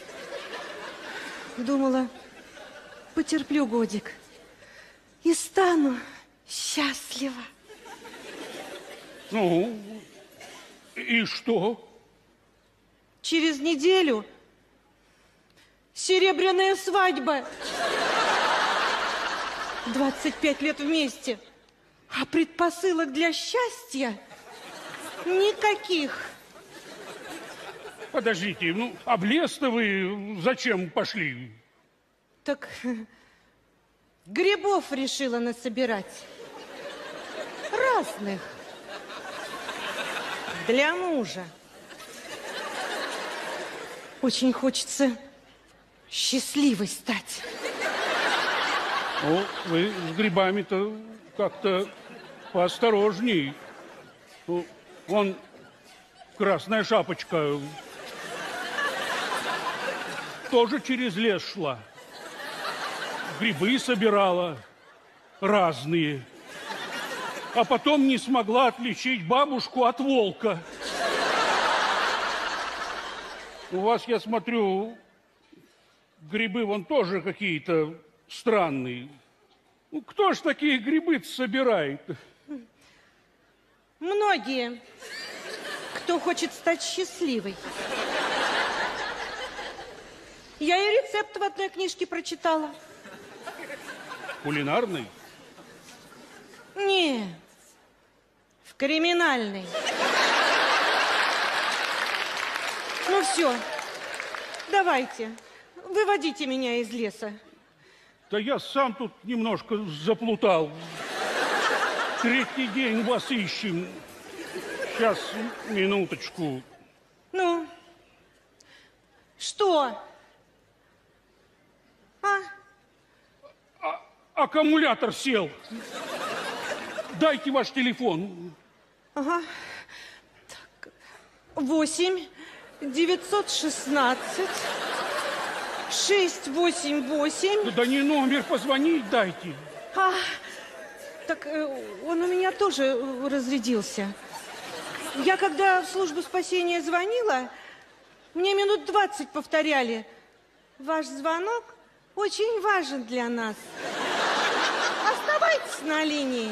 Думала, потерплю годик и стану счастлива. Ну, и что? Через неделю серебряная свадьба. 25 лет вместе. А предпосылок для счастья никаких. Подождите, ну, а в лес-то вы зачем пошли? Так грибов решила насобирать. Разных. Для мужа. Очень хочется счастливой стать. Ну, вы с грибами-то как-то поосторожней. Ну, вон Красная Шапочка тоже через лес шла. Грибы собирала разные. А потом не смогла отличить бабушку от волка. У вас, я смотрю, грибы вон тоже какие-то странные. Ну, кто ж такие грибы собирает? Многие, кто хочет стать счастливой. Я и рецепт в одной книжке прочитала. Кулинарный? Не, в криминальной. Ну все, давайте, выводите меня из леса. Да я сам тут немножко заплутал. 3-й день вас ищем. Сейчас, минуточку. Ну, что? Аккумулятор сел. Дайте ваш телефон. Ага. Так, 8 916 688. Да не номер, позвонить дайте. Так он у меня тоже разрядился. Я когда в службу спасения звонила, мне минут 20 повторяли: ваш звонок очень важен для нас. Оставайтесь на линии.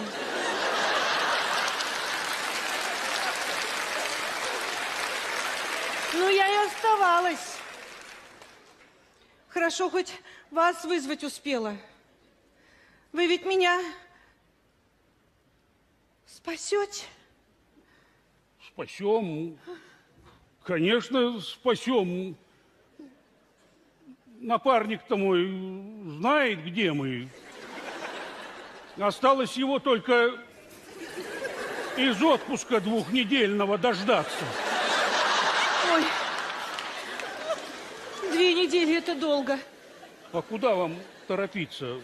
Ну, я и оставалась. Хорошо, хоть вас вызвать успела. Вы ведь меня Спасете? Спасем. Конечно, спасем. Напарник-то мой знает, где мы. Осталось его только из отпуска двухнедельного дождаться. Ой, 2 недели это долго. А куда вам торопиться?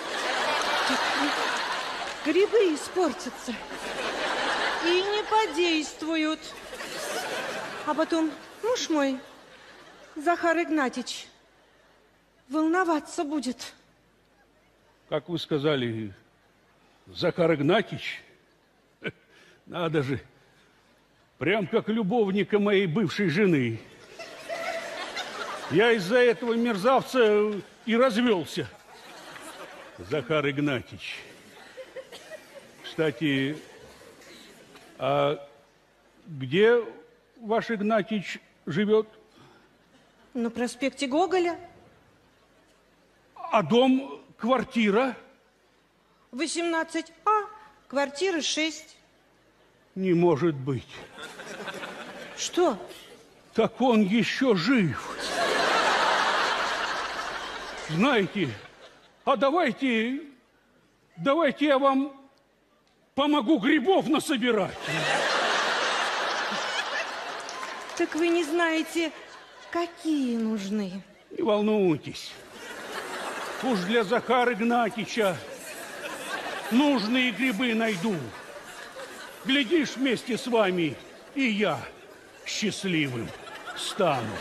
Грибы испортятся и не подействуют. А потом муж мой, Захар Игнатьич, волноваться будет. Как вы сказали, Захар Игнатьич? Надо же, прям как любовника моей бывшей жены. Я из-за этого мерзавца и развелся. Захар Игнатьич. Кстати, а где ваш Игнатьич живет? На проспекте Гоголя. А дом, квартира? 18А, квартира 6. Не может быть. Что? Так он еще жив. Знаете, а давайте я вам помогу грибов насобирать. Так вы не знаете, какие нужны. Не волнуйтесь. Уж для Захара Игнатьича нужные грибы найду. Глядишь, вместе с вами и я счастливым стану.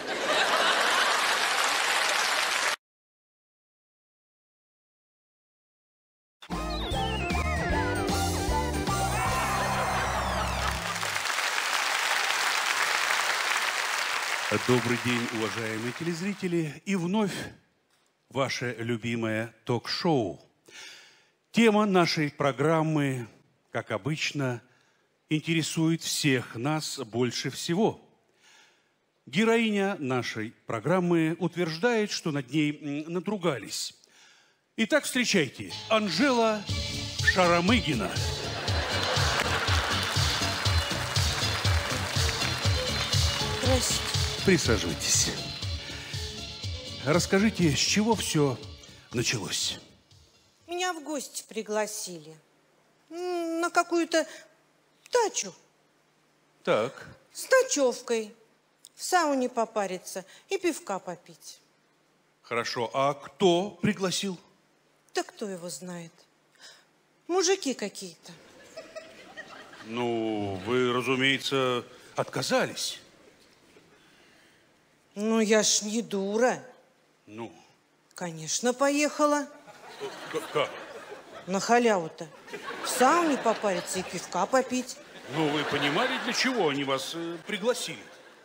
Добрый день, уважаемые телезрители, и вновь ваше любимое ток-шоу. Тема нашей программы, как обычно, интересует всех нас больше всего. Героиня нашей программы утверждает, что над ней надругались. Итак, встречайте, Анжела Шарамыгина. Здрасте. Присаживайтесь. Расскажите, с чего все началось? Меня в гости пригласили. На какую-то дачу. Так. С ночевкой. В сауне попариться и пивка попить. Хорошо. А кто пригласил? Да кто его знает? Мужики какие-то. Ну, вы, разумеется, отказались. Ну, я ж не дура. Ну? Конечно, поехала. Как? На халяву-то. В сауне попариться и пивка попить. Ну, вы понимали, для чего они вас пригласили?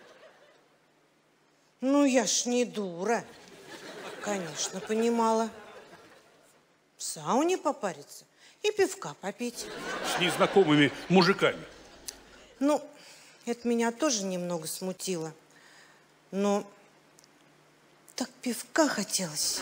Ну, я ж не дура. Конечно, понимала. В сауне попариться и пивка попить. С незнакомыми мужиками. Ну, это меня тоже немного смутило. Но так пивка хотелось.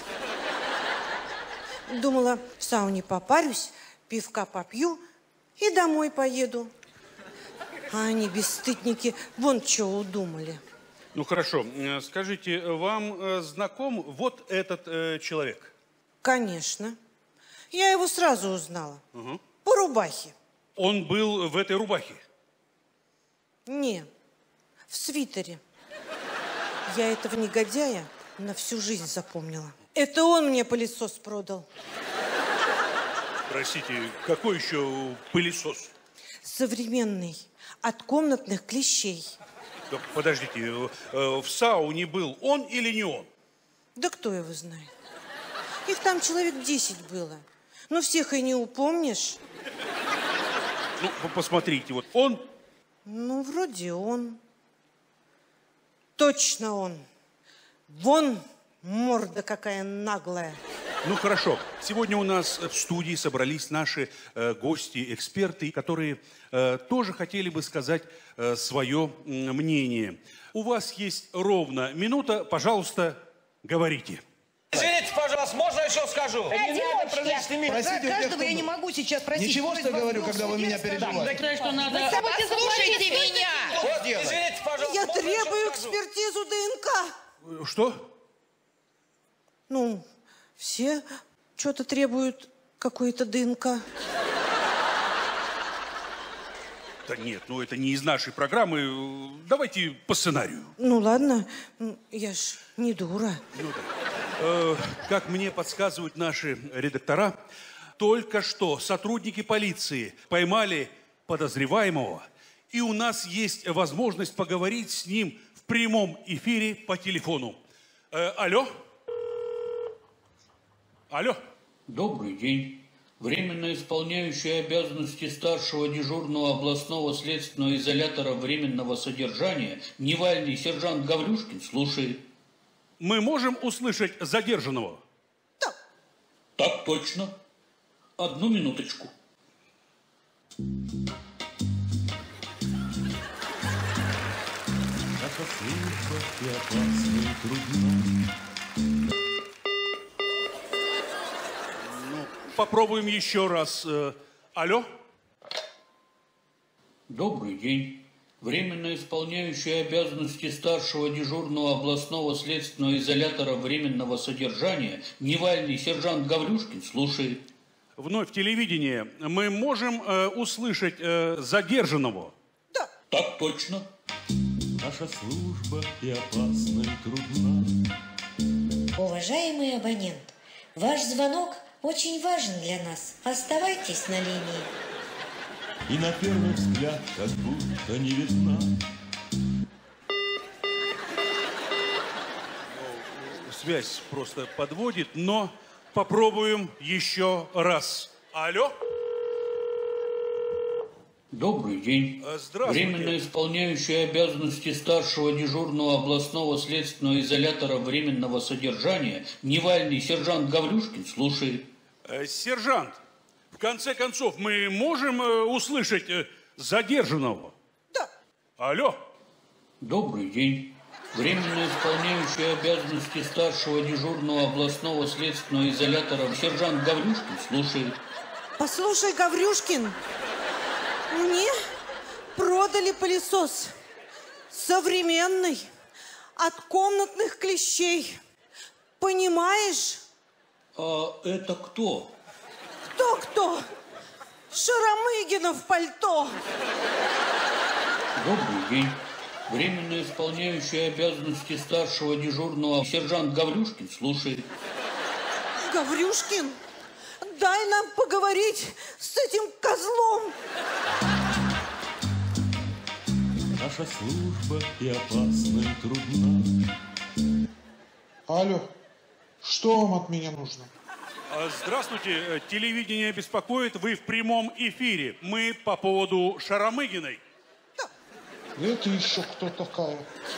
Думала, в сауне попарюсь, пивка попью и домой поеду. А они, бесстыдники, вон что удумали. Ну, хорошо. Скажите, вам знаком вот этот человек? Конечно. Я его сразу узнала. Угу. По рубахе. Он был в этой рубахе? Не, в свитере. Я этого негодяя на всю жизнь запомнила. Это он мне пылесос продал. Простите, какой еще пылесос? Современный, от комнатных клещей. Да, подождите, в сауне был он или не он? Да кто его знает? Их там человек 10 было. Но всех и не упомнишь. Ну, посмотрите, вот он. Ну, вроде он. Точно он. Вон морда какая наглая. Ну, хорошо. Сегодня у нас в студии собрались наши гости, эксперты, которые тоже хотели бы сказать свое мнение. У вас есть ровно минута. Пожалуйста, говорите. Извините, пожалуйста, можно я еще скажу? Не надо Просите у тех, каждого я не могу сейчас просить. Ничего, что говорю, когда вы меня перебиваете. Послушайте меня! Вот дело. Извините, пожалуйста. Я требую экспертизу ДНК. Что? Ну, все что-то требуют какой-то ДНК. Да нет, ну это не из нашей программы. Давайте по сценарию. Ну, ладно, я ж не дура. Ну, да. Как мне подсказывают наши редактора, только что сотрудники полиции поймали подозреваемого, и у нас есть возможность поговорить с ним в прямом эфире по телефону. Алло? Алло? Добрый день. Временно исполняющий обязанности старшего дежурного областного следственного изолятора временного содержания Невальный сержант Гаврюшкин слушает. Мы можем услышать задержанного? Да. Так точно. Одну минуточку. Наша служба и опасна, и трудна. Попробуем еще раз. Алло? Добрый день. Временно исполняющий обязанности старшего дежурного областного следственного изолятора временного содержания Невальный сержант Гаврюшкин слушает. Вновь телевидение. Мы можем услышать задержанного? Да. Так точно. Наша служба и опасна, и трудна. Уважаемый абонент, ваш звонок очень важен для нас. Оставайтесь на линии. И на первый взгляд как будто не видна. Связь просто подводит, но попробуем еще раз. Алло? Добрый день. Здравствуйте. Временно исполняющий обязанности старшего дежурного областного следственного изолятора временного содержания Невальный сержант Гаврюшкин слушает. Сержант, в конце концов, мы можем услышать задержанного? Да. Алло? Добрый день. Временно исполняющий обязанности старшего дежурного областного следственного изолятора сержант Гаврюшкин слушает. Послушай, Гаврюшкин, мне продали пылесос современный, от комнатных клещей. Понимаешь? А это кто? Кто? Шарамыгина в пальто. Добрый день. Временно исполняющий обязанности старшего дежурного сержант Гаврюшкин слушает. Гаврюшкин, дай нам поговорить с этим козлом. Наша служба и опасна, и трудна. Алло, что вам от меня нужно? Здравствуйте, телевидение беспокоит, вы в прямом эфире. Мы по поводу Шарамыгиной. Это еще кто такая?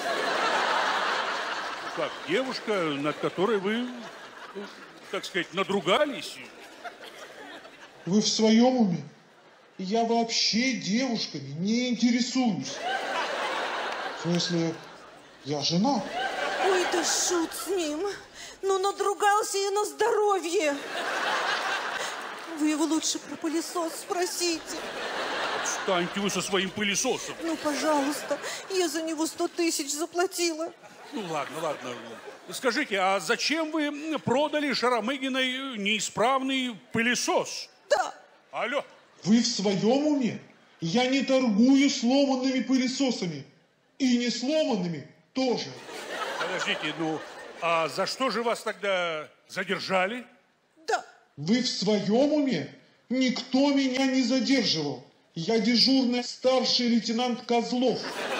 Как девушка, над которой вы, так сказать, надругались. Вы в своем уме? Я вообще девушками не интересуюсь. В смысле, я жена. Ой, да шут с ним. Ну, надругался и на здоровье. Вы его лучше про пылесос спросите. Отстаньте вы со своим пылесосом. Ну, пожалуйста, я за него 100 тысяч заплатила. Ну, ладно. Скажите, а зачем вы продали Шарамыгиной неисправный пылесос? Да. Алло. Вы в своем уме? Я не торгую сломанными пылесосами. И не сломанными тоже. Подождите, а за что же вас тогда задержали? Да. Вы в своем уме? Никто меня не задерживал. Я дежурный старший лейтенант Козлов.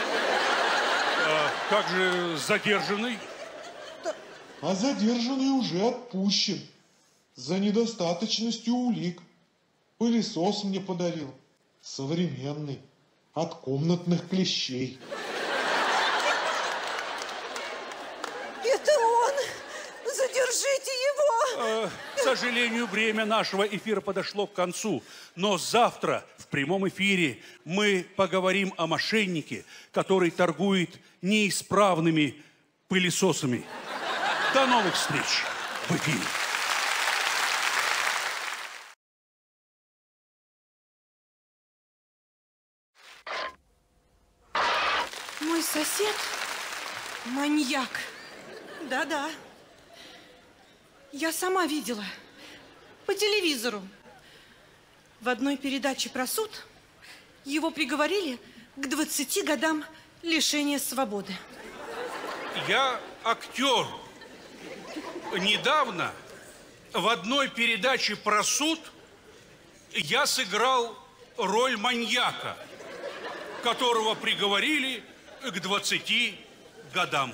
А как же задержанный? Да. А задержанный уже отпущен. За недостаточностью улик. Пылесос мне подарил. Современный. От комнатных клещей. Это он! Задержите его! К сожалению, время нашего эфира подошло к концу. Но завтра в прямом эфире мы поговорим о мошеннике, который торгует неисправными пылесосами. До новых встреч в эфире. сосед маньяк. Да-да. Я сама видела по телевизору. В одной передаче про суд его приговорили к 20 годам лишения свободы. Я актер. Недавно в одной передаче про суд я сыграл роль маньяка, которого приговорили к 20 годам.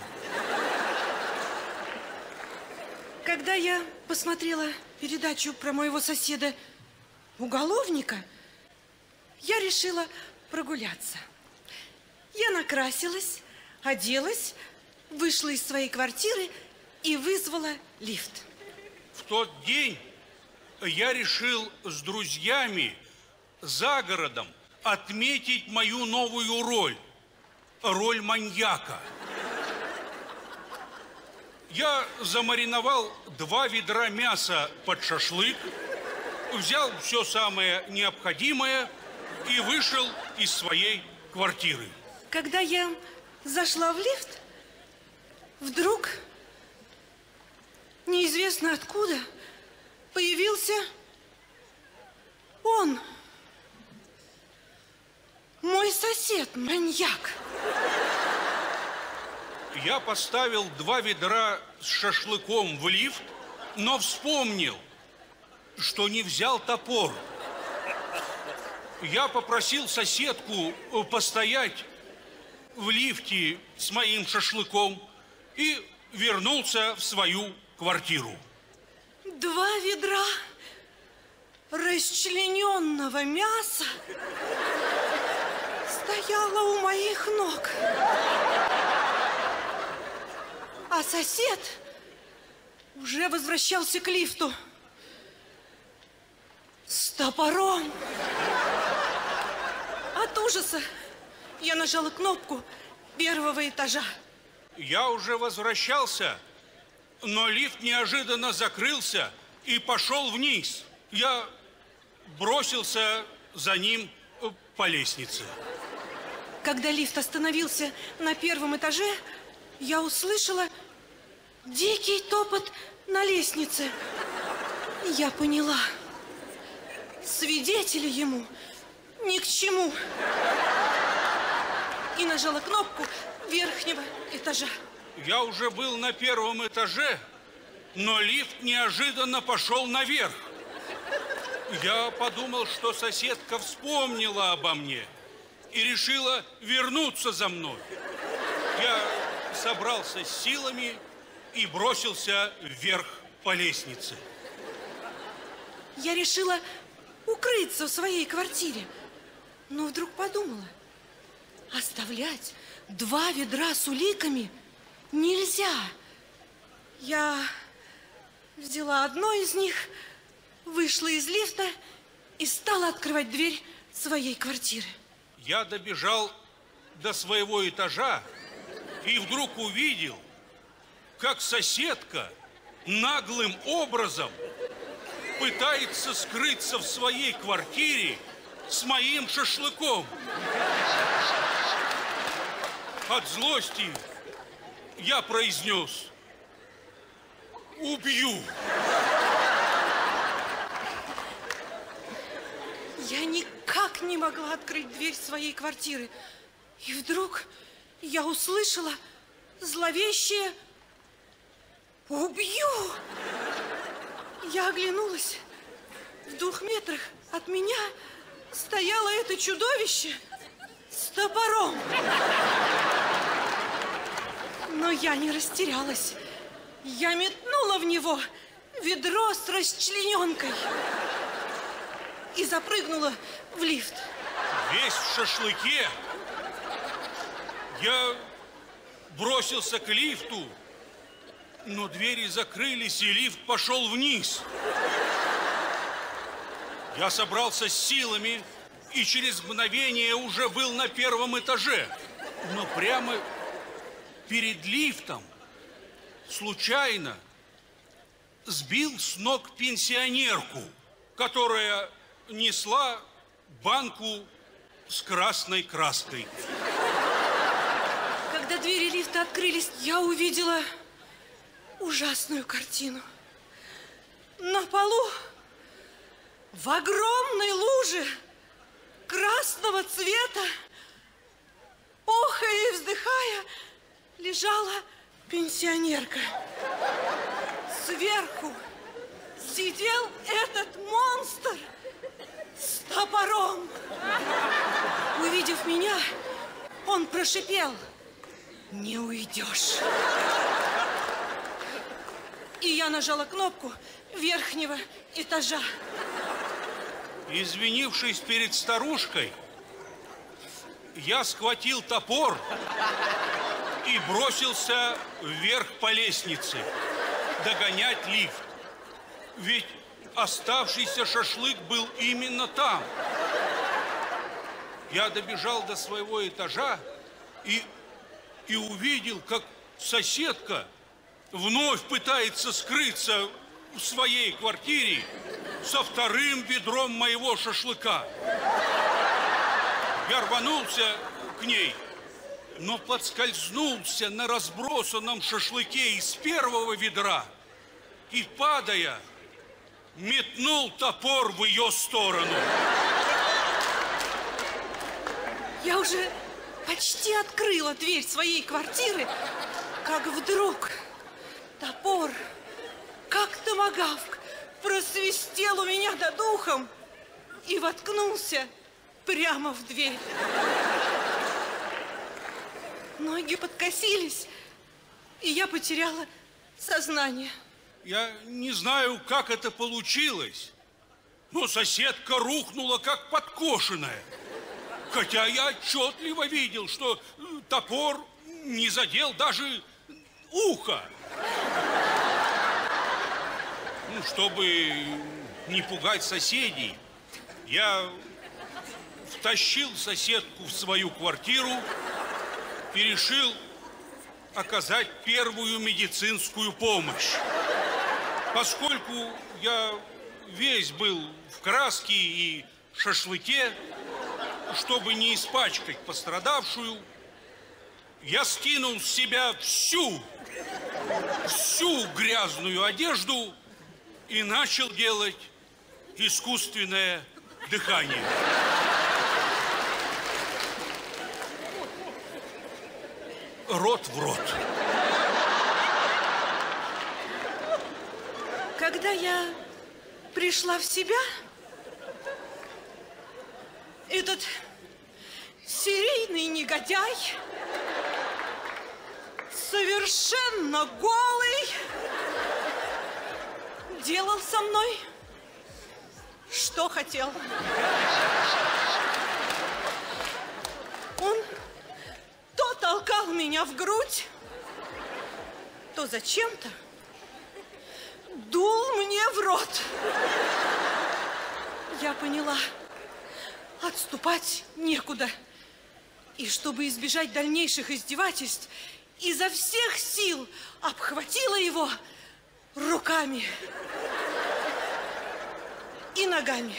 Когда я посмотрела передачу про моего соседа уголовника, я решила прогуляться. Я накрасилась, оделась, вышла из своей квартиры и вызвала лифт. В тот день я решил с друзьями за городом отметить мою новую роль маньяка. Я замариновал 2 ведра мяса под шашлык, взял все самое необходимое и вышел из своей квартиры. Когда я зашла в лифт, вдруг, неизвестно откуда, появился он, мой сосед-маньяк. Я поставил 2 ведра с шашлыком в лифт, но вспомнил, что не взял топор. Я попросил соседку постоять в лифте с моим шашлыком и вернулся в свою квартиру. 2 ведра расчлененного мяса стояло у моих ног. А сосед уже возвращался к лифту с топором. От ужаса я нажала кнопку 1-го этажа. Я уже возвращался, но лифт неожиданно закрылся и пошел вниз. Я бросился за ним по лестнице. Когда лифт остановился на 1-м этаже, я услышала дикий топот на лестнице. Я поняла, свидетели ему ни к чему. И нажала кнопку 1-го этажа. Я уже был на 1-м этаже, но лифт неожиданно пошел наверх. Я подумал, что соседка вспомнила обо мне и решила вернуться за мной. Я собрался с силами и бросился вверх по лестнице. Я решила укрыться в своей квартире, но вдруг подумала, оставлять 2 ведра с уликами нельзя. Я взяла одно из них, вышла из лифта и стала открывать дверь своей квартиры. Я добежал до своего этажа и вдруг увидел, как соседка наглым образом пытается скрыться в своей квартире с моим шашлыком. От злости я произнес: убью. Я никак не могла открыть дверь своей квартиры. И вдруг я услышала зловещее «убью». Я оглянулась. В 2 метрах от меня стояло это чудовище с топором. Но я не растерялась. Я метнула в него ведро с расчлененкой и запрыгнула в лифт. Весь в шашлыке, я бросился к лифту, но двери закрылись, и лифт пошел вниз. Я собрался с силами и через мгновение уже был на 1-м этаже. Но прямо перед лифтом случайно сбил с ног пенсионерку, которая несла банку с красной краской. Когда двери лифта открылись, я увидела ужасную картину. На полу в огромной луже красного цвета, охая и вздыхая, лежала пенсионерка. Сверху сидел этот монстр с топором. Увидев меня, он прошипел: «Не уйдешь». И я нажала кнопку верхнего этажа. Извинившись перед старушкой, я схватил топор и бросился вверх по лестнице догонять лифт. Ведь оставшийся шашлык был именно там. Я добежал до своего этажа и увидел, как соседка вновь пытается скрыться в своей квартире со вторым ведром моего шашлыка. Я рванулся к ней, но подскользнулся на разбросанном шашлыке из первого ведра и, падая, метнул топор в ее сторону. Я уже почти открыла дверь своей квартиры, как вдруг топор, как томагавк, просвистел у меня над ухом и воткнулся прямо в дверь. Ноги подкосились, и я потеряла сознание. Я не знаю, как это получилось, но соседка рухнула, как подкошенная. Хотя я отчетливо видел, что топор не задел даже ухо. Ну, чтобы не пугать соседей, я втащил соседку в свою квартиру и решил оказать первую медицинскую помощь. Поскольку я весь был в краске и шашлыке, чтобы не испачкать пострадавшую, я скинул с себя всю грязную одежду и начал делать искусственное дыхание. Рот в рот. Когда я пришла в себя, этот серийный негодяй, совершенно голый, делал со мной, что хотел. Он то толкал меня в грудь, то зачем-то дул мне в рот. Я поняла, отступать некуда. И чтобы избежать дальнейших издевательств, изо всех сил обхватила его руками и ногами.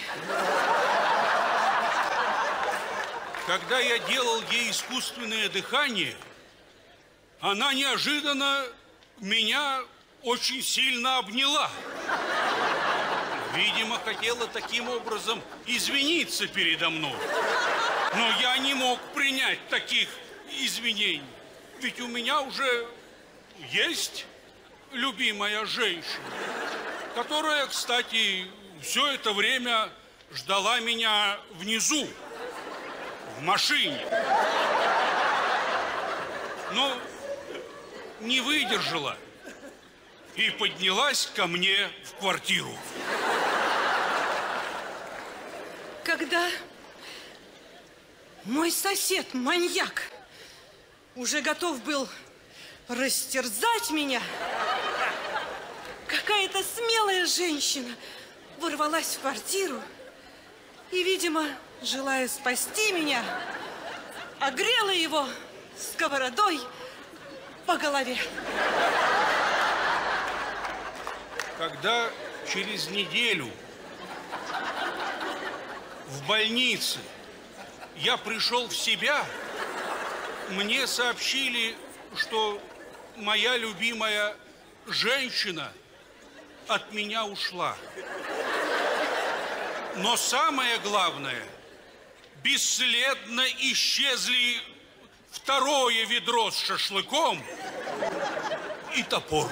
Когда я делал ей искусственное дыхание, она неожиданно меня очень сильно обняла. Видимо, хотела таким образом извиниться передо мной. Но я не мог принять таких извинений. Ведь у меня уже есть любимая женщина, которая, кстати, все это время ждала меня внизу, в машине. Но не выдержала и поднялась ко мне в квартиру. Когда мой сосед-маньяк уже готов был растерзать меня, какая-то смелая женщина ворвалась в квартиру и, видимо, желая спасти меня, огрела его сковородой по голове. Когда через неделю в больнице я пришел в себя, Мне сообщили, что моя любимая женщина от меня ушла. Но самое главное, бесследно исчезли второе ведро с шашлыком и топор.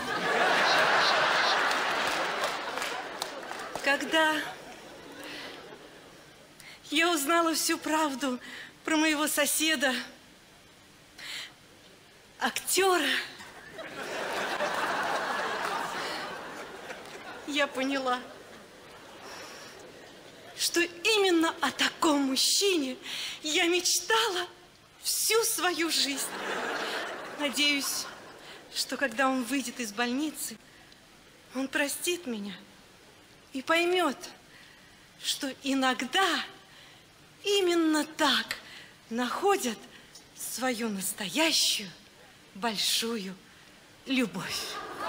Когда я узнала всю правду про моего соседа, актера, я поняла, что именно о таком мужчине я мечтала всю свою жизнь. Надеюсь, что когда он выйдет из больницы, он простит меня и поймет, что иногда именно так находят свою настоящую большую любовь.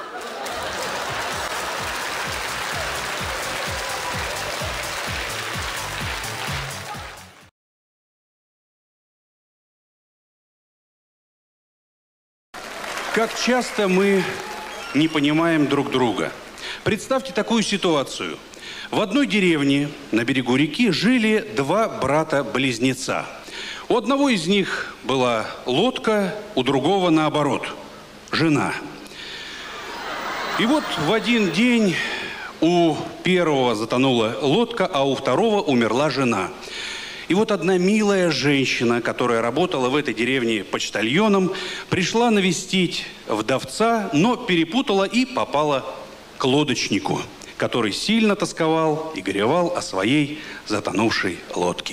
Как часто мы не понимаем друг друга. Представьте такую ситуацию. В одной деревне на берегу реки жили два брата-близнеца. У одного из них была лодка, у другого наоборот, жена. И вот в один день у первого затонула лодка, а у второго умерла жена. И вот одна милая женщина, которая работала в этой деревне почтальоном, пришла навестить вдовца, но перепутала и попала к лодочнику, который сильно тосковал и горевал о своей затонувшей лодке.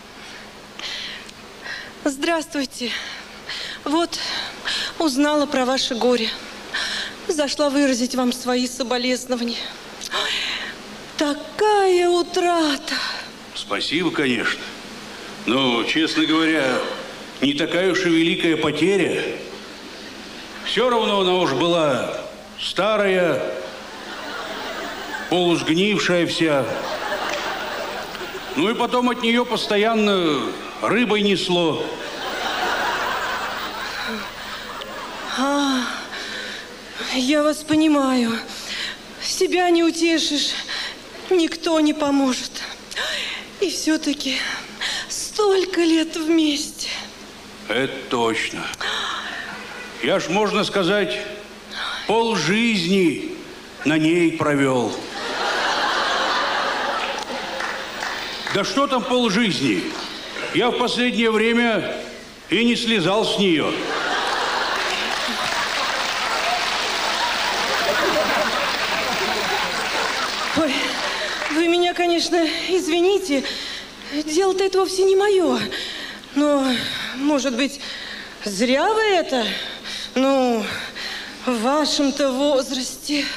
Здравствуйте. Вот, узнала про ваше горе. Зашла выразить вам свои соболезнования. Ой, такая утрата. Спасибо, конечно. Но, честно говоря, не такая уж и великая потеря. Все равно она уж была старая, полусгнившая вся. Ну и потом от нее постоянно рыбой несло. Я вас понимаю. Себя не утешишь, никто не поможет. И все-таки столько лет вместе. Это точно. Я ж, можно сказать, полжизни на ней провел. Да что там полжизни? Я в последнее время и не слезал с нее. Ой, вы меня, конечно, извините. Дело-то это вовсе не мое. Но, может быть, зря вы это? Ну, в вашем-то возрасте.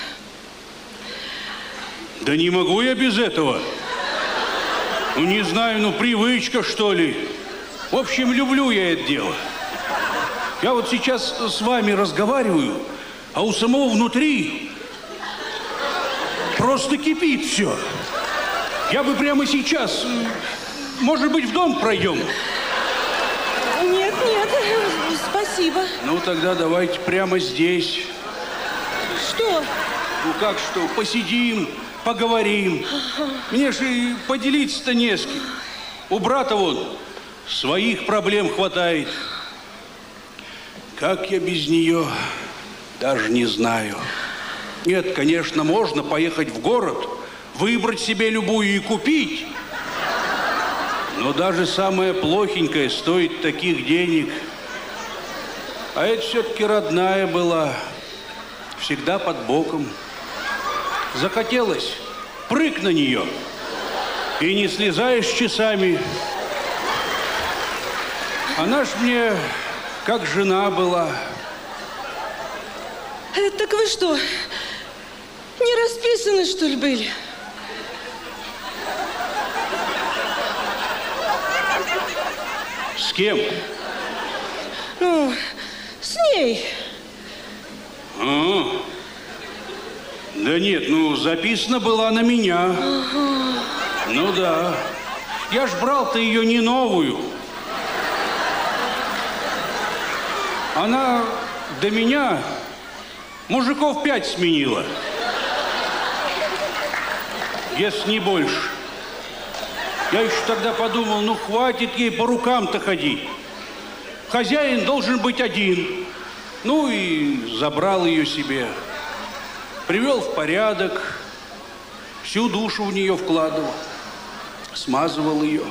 Да не могу я без этого. Ну, не знаю, ну, привычка, что ли. В общем, люблю я это дело. Я вот сейчас с вами разговариваю, а у самого внутри просто кипит все. Я бы прямо сейчас, может быть, в дом пройдем? Нет, нет, спасибо. Ну, тогда давайте прямо здесь. Что? Ну, как что, посидим, поговорим. Мне же и поделиться-то не с кем. У брата вот своих проблем хватает. Как я без нее, даже не знаю. Нет, конечно, можно поехать в город, выбрать себе любую и купить. Но даже самое плохенькое стоит таких денег. А это все-таки родная была, всегда под боком. Захотелось, прыг на нее, и не слезаешь часами. Она ж мне как жена была. Так вы что, не расписаны, что ли, были? С кем? Ну, с ней. Да нет, ну, записана была на меня. Ну да. Я ж брал-то ее не новую. Она до меня мужиков 5 сменила. Если не больше. Я еще тогда подумал, ну хватит ей по рукам-то ходить. Хозяин должен быть один. Ну и забрал ее себе. Привел в порядок. Всю душу в нее вкладывал. Смазывал ее.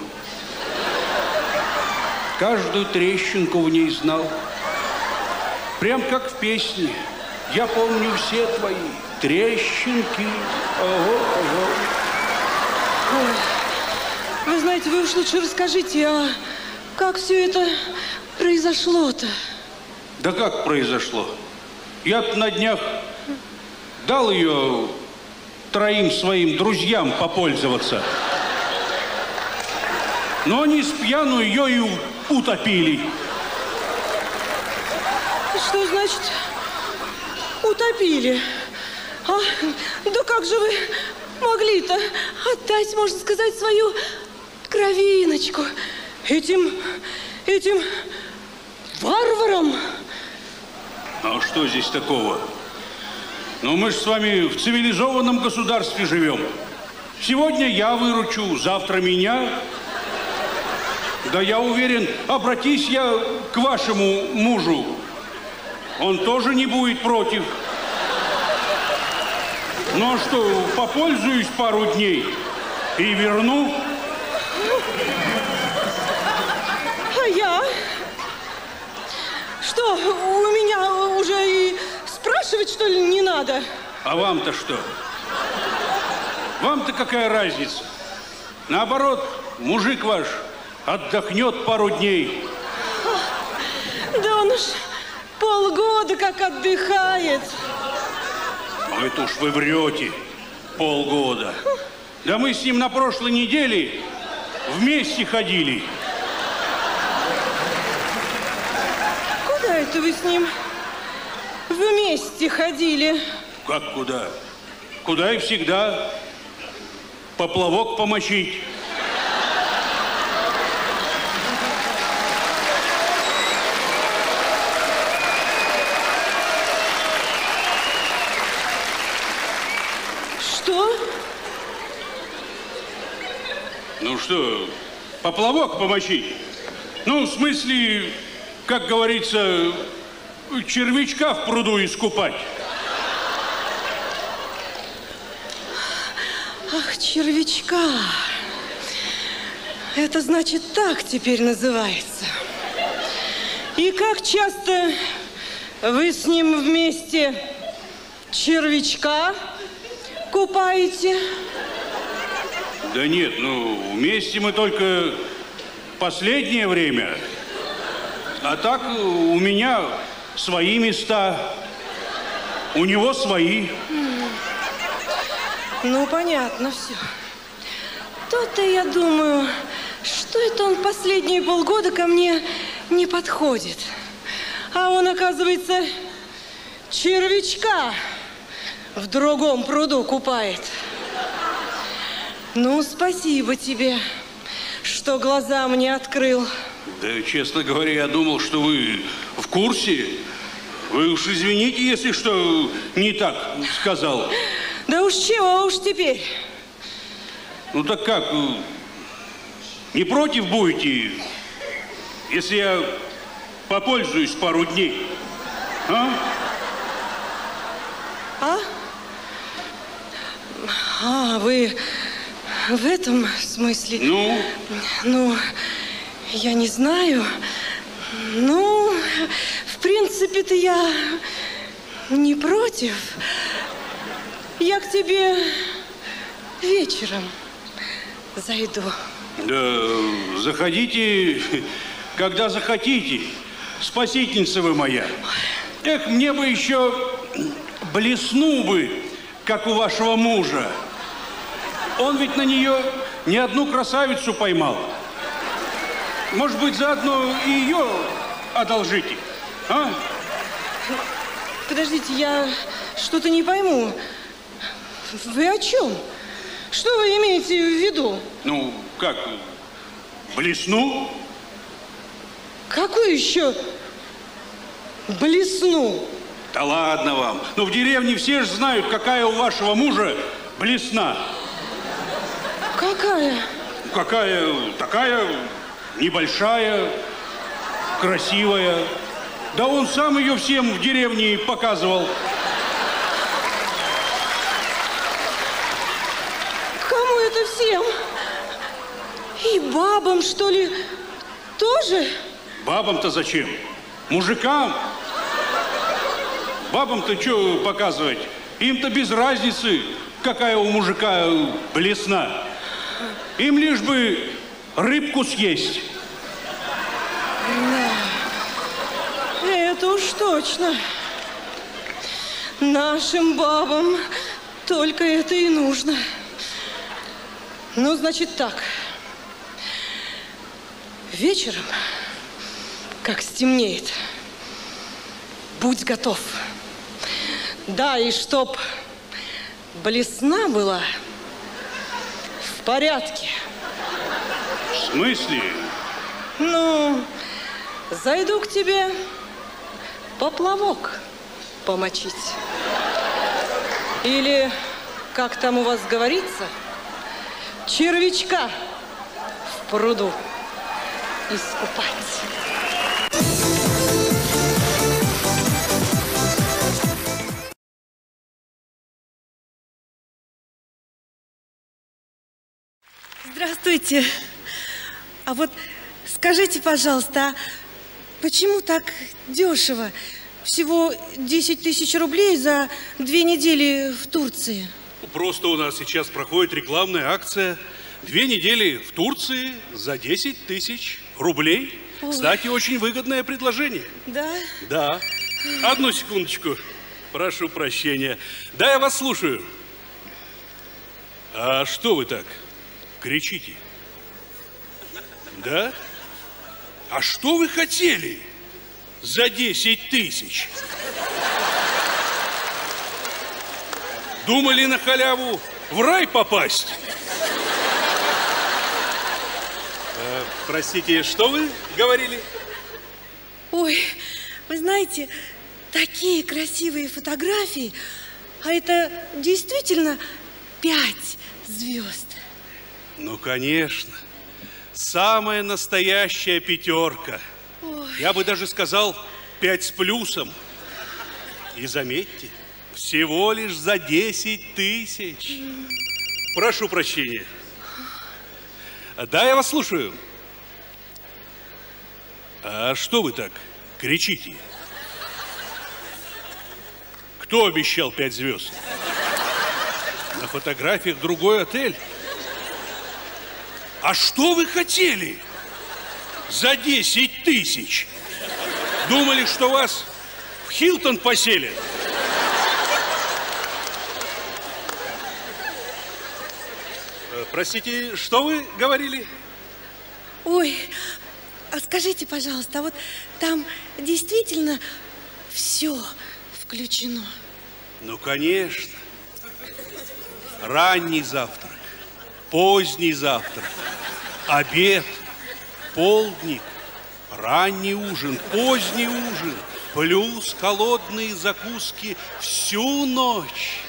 Каждую трещинку в ней знал. Прям как в песне. Я помню все твои трещинки. Ого, ого. Ой, вы знаете, вы уж лучше расскажите, а как все это произошло-то? Да как произошло? Я на днях дал ее 3 своим друзьям попользоваться. Но они с пьяну ее и утопили. Что значит утопили? А? Да как же вы могли-то отдать, можно сказать, свою кровиночку этим варварам? А что здесь такого? Ну, мы же с вами в цивилизованном государстве живем. Сегодня я выручу, завтра меня. Да я уверен, обратись я к вашему мужу, он тоже не будет против. Ну а что, попользуюсь пару дней и верну. А я? Что, у меня уже и спрашивать, что ли, не надо? А вам-то что? Вам-то какая разница? Наоборот, мужик ваш отдохнет пару дней. Да он уж полгода как отдыхает. Ну, это уж вы врете. Полгода. Да мы с ним на прошлой неделе вместе ходили. Куда это вы с ним вместе ходили? Как куда? Куда и всегда. Поплавок помочить. Что? Ну что, поплавок помочить? Ну, в смысле, как говорится, червячка в пруду искупать. Ах, червячка. Это значит так теперь называется. И как часто вы с ним вместе червячка купаете? Да нет, ну, вместе мы только последнее время. А так у меня свои места, у него свои. Ну, понятно все. То-то я думаю, что это он последние полгода ко мне не подходит. А он, оказывается, червячка в другом пруду купает. Ну, спасибо тебе, что глаза мне открыл. Да, честно говоря, я думал, что вы в курсе. Вы уж извините, если что не так сказал. Да уж чего уж теперь. Ну так как, не против будете, если я попользуюсь пару дней? А? А, вы в этом смысле? Ну? Ну, я не знаю. Ну, в принципе-то я не против. Я к тебе вечером зайду. Да, заходите, когда захотите. Спасительница вы моя. Эх, мне бы еще блесну бы, как у вашего мужа. Он ведь на нее не одну красавицу поймал. Может быть, заодно и ее одолжите, а? Подождите, я что-то не пойму. Вы о чем? Что вы имеете в виду? Ну, как, блесну? Какую еще блесну. Да ладно вам. Ну, в деревне все же знают, какая у вашего мужа блесна. Какая? Какая? Такая небольшая, красивая. Да он сам ее всем в деревне показывал. Кому это всем? И бабам, что ли, тоже? Бабам-то зачем? Мужикам? Бабам-то что показывать? Им-то без разницы, какая у мужика блесна. Им лишь бы рыбку съесть. Да, это уж точно. Нашим бабам только это и нужно. Ну, значит так. Вечером, как стемнеет, будь готов. Да, и чтоб блесна была в порядке. В смысле? Ну, зайду к тебе поплавок помочить. Или, как там у вас говорится, червячка в пруду искупать. Здравствуйте. А вот скажите, пожалуйста, а почему так дешево? Всего 10 тысяч рублей за 2 недели в Турции. Просто у нас сейчас проходит рекламная акция. 2 недели в Турции за 10 тысяч рублей. Ой. Кстати, очень выгодное предложение. Да? Да. Одну секундочку. Прошу прощения. Да, я вас слушаю. А что вы так кричите? Да? А что вы хотели за 10 тысяч? Думали на халяву в рай попасть? Простите, что вы говорили? Ой, вы знаете, такие красивые фотографии, а это действительно 5 звезд. Ну, конечно. Самая настоящая 5. Ой. Я бы даже сказал 5 с плюсом. И заметьте, всего лишь за 10 тысяч. Прошу прощения. Да, я вас слушаю. А что вы так кричите? Кто обещал 5 звезд? На фотографиях другой отель. А что вы хотели за 10 тысяч? Думали, что вас в Хилтон поселят? Простите, что вы говорили? Ой, а скажите, пожалуйста, а вот там действительно все включено? Ну, конечно. Ранний завтрак, поздний завтрак, обед, полдник, ранний ужин, поздний ужин, плюс холодные закуски всю ночь.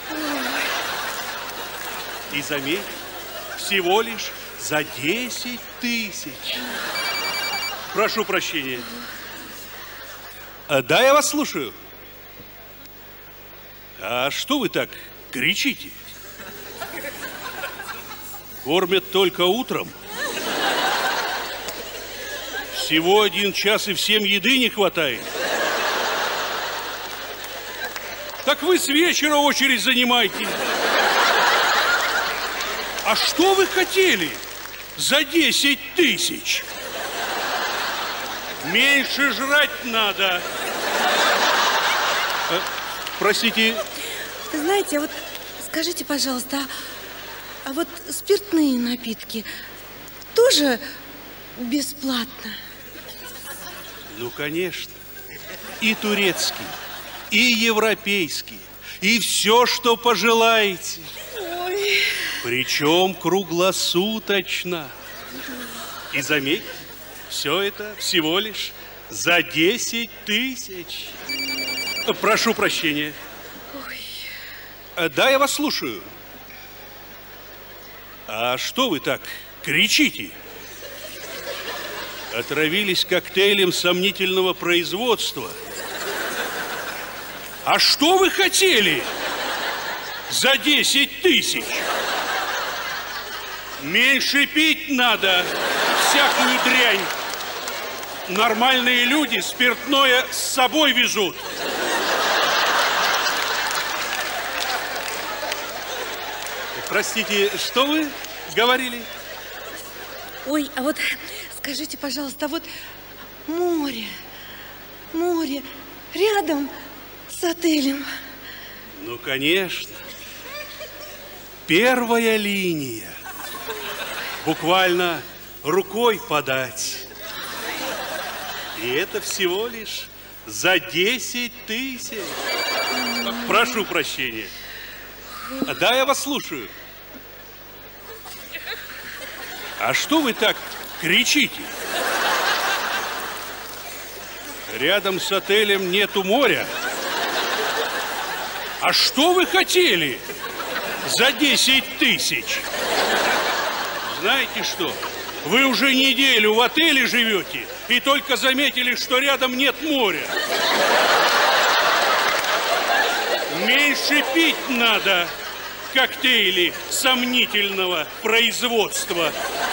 И заметь, всего лишь за 10 тысяч. Прошу прощения. Да, я вас слушаю. А что вы так кричите? Кормят только утром? Всего 1 час и всем еды не хватает? Так вы с вечера очередь занимайте. А что вы хотели за 10 тысяч? Меньше жрать надо. Простите. Знаете, а вот скажите, пожалуйста, а вот спиртные напитки тоже бесплатно? Ну, конечно. И турецкий, и европейский, и все, что пожелаете. Ой. Причем круглосуточно. И заметьте, все это всего лишь За 10 тысяч. Прошу прощения. Ой. Да, я вас слушаю. А что вы так кричите? Отравились коктейлем сомнительного производства. А что вы хотели за 10 тысяч? Меньше пить надо всякую дрянь. Нормальные люди спиртное с собой везут. Простите, что вы говорили? Ой, а вот скажите, пожалуйста, а вот море рядом с отелем? Ну, конечно. Первая линия. Буквально рукой подать. И это всего лишь за 10 тысяч. Прошу прощения. Да, я вас слушаю. А что вы так кричите? Рядом с отелем нету моря. А что вы хотели за 10 тысяч? Знаете что? Вы уже неделю в отеле живете и только заметили, что рядом нет моря. Меньше пить надо коктейли сомнительного производства.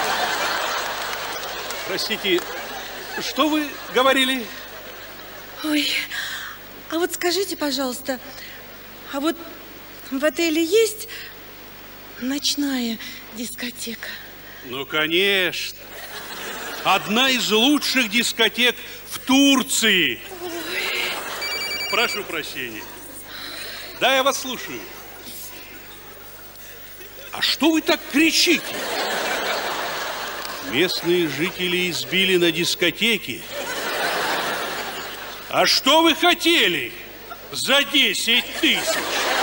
Простите, что вы говорили? Ой, а вот скажите, пожалуйста, а вот в отеле есть ночная дискотека? Ну, конечно. Одна из лучших дискотек в Турции. Ой. Прошу прощения. Да, я вас слушаю. А что вы так кричите? Местные жители избили на дискотеке. А что вы хотели за 10 тысяч?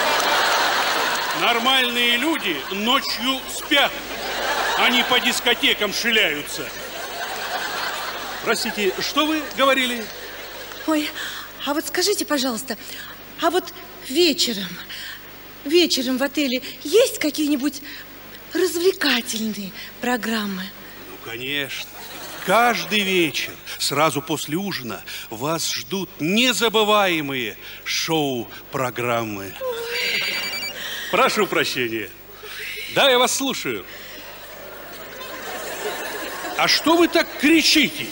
Нормальные люди ночью спят. Они по дискотекам шляются. Простите, что вы говорили? Ой, а вот скажите, пожалуйста, а вот вечером в отеле есть какие-нибудь развлекательные программы? Ну, конечно. Каждый вечер, сразу после ужина, вас ждут незабываемые шоу-программы. Ой. Прошу прощения. Да, я вас слушаю. А что вы так кричите?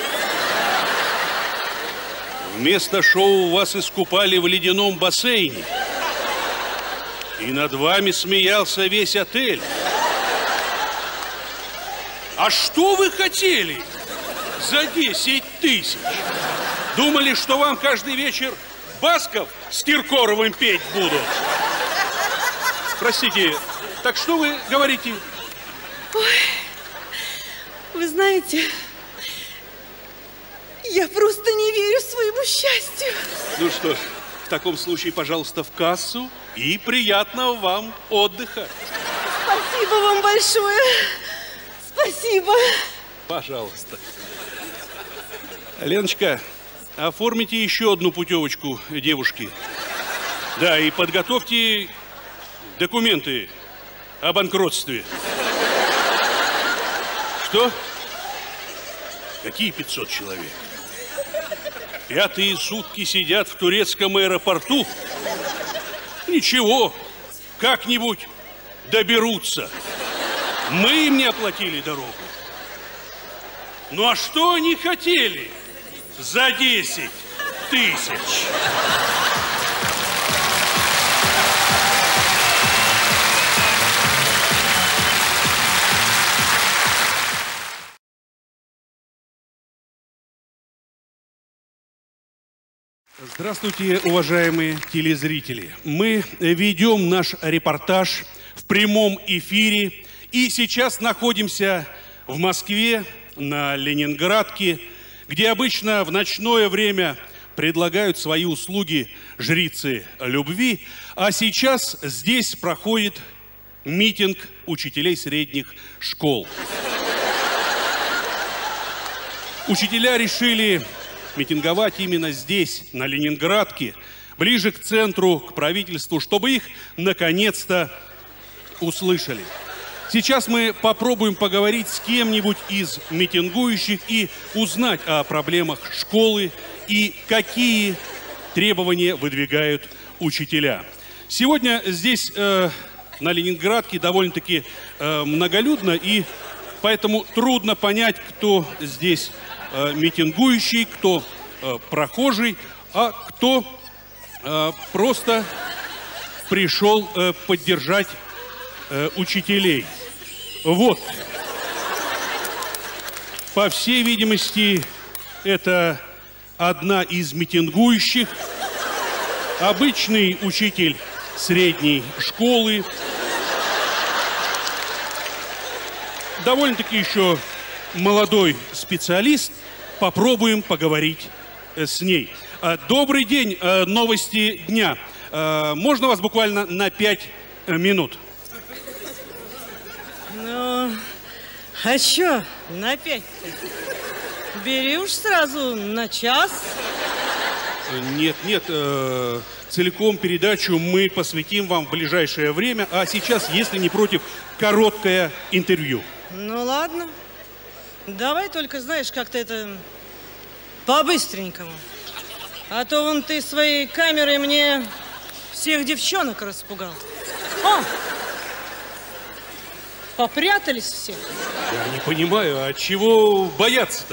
Вместо шоу вас искупали в ледяном бассейне. И над вами смеялся весь отель. А что вы хотели за 10 тысяч? Думали, что вам каждый вечер Басков с Киркоровым петь будут? Простите, так что вы говорите? Ой, вы знаете, я просто не верю своему счастью. Ну что ж, в таком случае, пожалуйста, в кассу и приятного вам отдыха. Спасибо вам большое. Спасибо. Пожалуйста. Леночка, оформите еще одну путевочку девушки. Да, и подготовьте документы о банкротстве. Что? Какие 500 человек? 5-е сутки сидят в турецком аэропорту? Ничего, как-нибудь доберутся. Мы им не оплатили дорогу. Ну а что они хотели за 10 тысяч? Здравствуйте, уважаемые телезрители. Мы ведем наш репортаж в прямом эфире. И сейчас находимся в Москве, на Ленинградке, где обычно в ночное время предлагают свои услуги жрицы любви. А сейчас здесь проходит митинг учителей средних школ. Учителя решили митинговать именно здесь, на Ленинградке, ближе к центру, к правительству, чтобы их наконец-то услышали. Сейчас мы попробуем поговорить с кем-нибудь из митингующих и узнать о проблемах школы и какие требования выдвигают учителя. Сегодня здесь, на Ленинградке, довольно-таки многолюдно, и поэтому трудно понять, кто здесь митингующий, кто прохожий, а кто просто пришел поддержать учителей. Вот. По всей видимости, это одна из митингующих, обычный учитель средней школы, довольно-таки еще молодой специалист. Попробуем поговорить с ней. Добрый день, новости дня. Можно вас буквально на 5 минут? Ну, а чё на 5? Бери уж сразу на час. Нет, целиком передачу мы посвятим вам в ближайшее время, а сейчас, если не против, короткое интервью. Ну ладно. Давай только, знаешь, как-то это по-быстренькому. А то вон ты своей камерой мне всех девчонок распугал. О! Попрятались все. Я не понимаю, а чего бояться-то?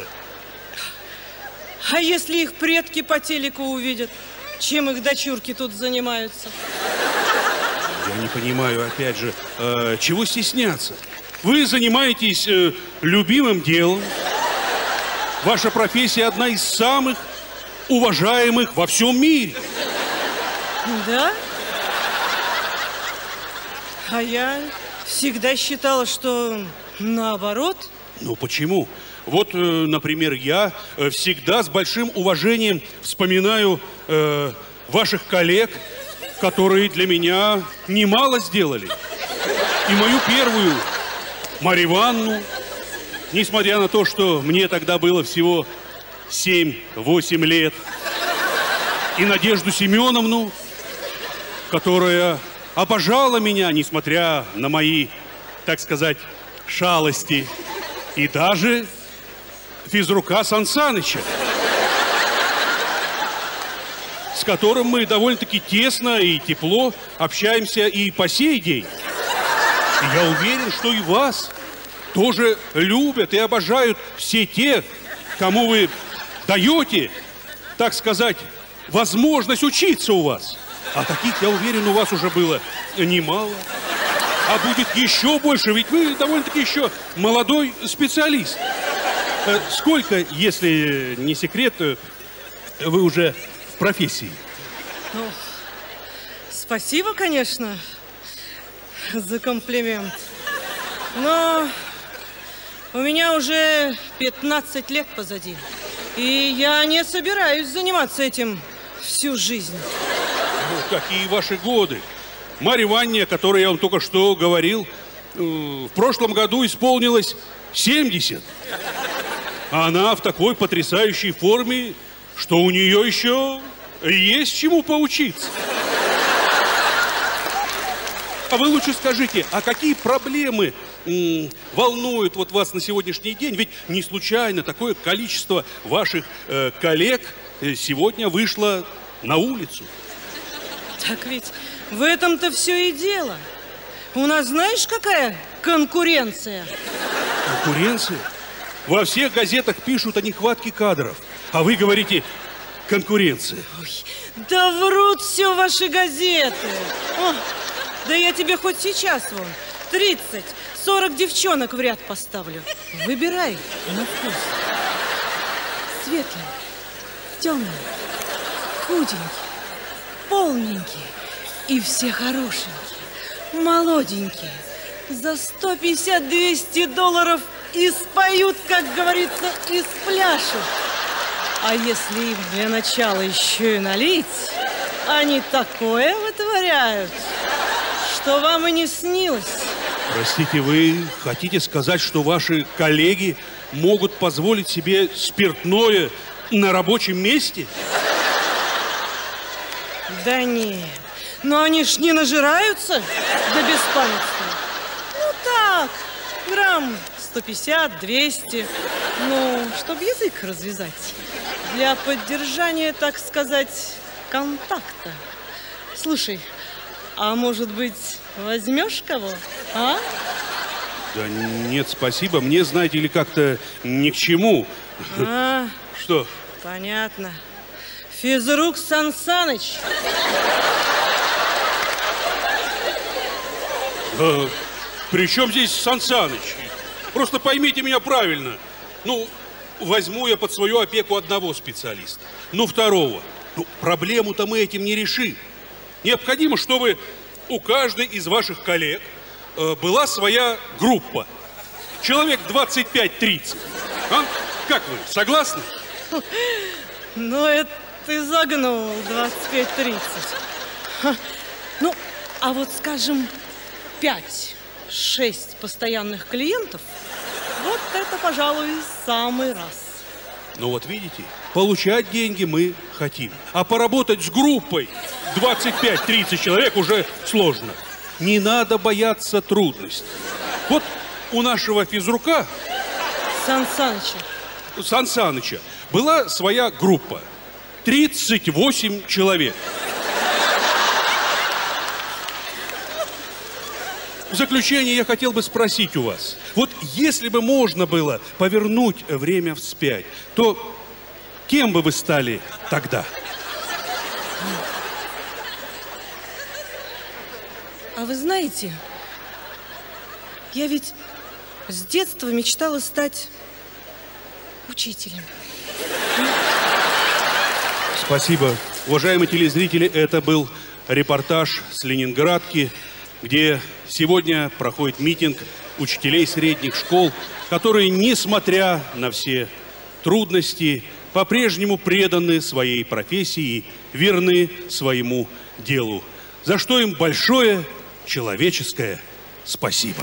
А если их предки по телеку увидят, чем их дочурки тут занимаются? Я не понимаю, опять же, чего стесняться? Вы занимаетесь любимым делом. Ваша профессия одна из самых уважаемых во всем мире. Да? А я всегда считала, что наоборот. Ну почему? Вот, например, я всегда с большим уважением вспоминаю ваших коллег, которые для меня немало сделали. И мою первую Марью Ивановну, несмотря на то, что мне тогда было всего 7-8 лет, и Надежду Семеновну, которая обожала меня, несмотря на мои, так сказать, шалости, и даже физрука Сан Саныча, с которым мы довольно-таки тесно и тепло общаемся и по сей день. И я уверен, что и вас тоже любят и обожают все те, кому вы даете, так сказать, возможность учиться у вас. А таких, я уверен, у вас уже было немало. А будет еще больше, ведь вы довольно-таки еще молодой специалист. Сколько, если не секрет, вы уже в профессии? Ну, спасибо, конечно, за комплимент. Но у меня уже 15 лет позади. И я не собираюсь заниматься этим всю жизнь. Ну, какие ваши годы? Марье Ивановне, о которой я вам только что говорил, в прошлом году исполнилось 70. А она в такой потрясающей форме, что у нее еще есть чему поучиться. А вы лучше скажите, а какие проблемы волнуют вот вас на сегодняшний день? Ведь не случайно такое количество ваших коллег сегодня вышло на улицу. Так ведь в этом-то все и дело. У нас знаешь, какая конкуренция? Конкуренция? Во всех газетах пишут о нехватке кадров. А вы говорите конкуренция. Ой, да врут все ваши газеты. О, да я тебе хоть сейчас вон 30-40 девчонок в ряд поставлю. Выбирай на вкус. Светлый, темный, худенький, полненький и все хорошенькие, молоденькие. За 150-200 долларов и споют, как говорится, и спляшут. А если им для начала еще и налить, они такое вытворяют, что вам и не снилось. Простите, вы хотите сказать, что ваши коллеги могут позволить себе спиртное На рабочем месте? Да нет. Но они ж не нажираются до беспамятства. Ну так, грамм 150-200. Ну, чтобы язык развязать. Для поддержания, так сказать, контакта. Слушай, а может быть, возьмешь кого, а? Да нет, спасибо. Мне, знаете ли, как-то ни к чему. А, что? Понятно. Физрук Сан Саныч. При чем здесь Сан Саныч? Просто поймите меня правильно. Ну, возьму я под свою опеку одного специалиста, ну, второго. Ну, проблему-то мы этим не решим. Необходимо, чтобы у каждой из ваших коллег была своя группа. Человек 25-30. А? Как вы, согласны? Ну, это ты загнул, 25-30. Ну, а вот, скажем, 5-6 постоянных клиентов, вот это, пожалуй, самый раз. Ну вот видите, получать деньги мы хотим, а поработать с группой 25-30 человек уже сложно. Не надо бояться трудностей. Вот у нашего физрука Сан Саныча была своя группа. 38 человек. В заключение я хотел бы спросить у вас. Вот если бы можно было повернуть время вспять, то кем бы вы стали тогда? А вы знаете, я ведь с детства мечтала стать учителем. Спасибо. Уважаемые телезрители, это был репортаж с Ленинградки, где сегодня проходит митинг учителей средних школ, которые, несмотря на все трудности, по-прежнему преданы своей профессии и верны своему делу, за что им большое человеческое спасибо.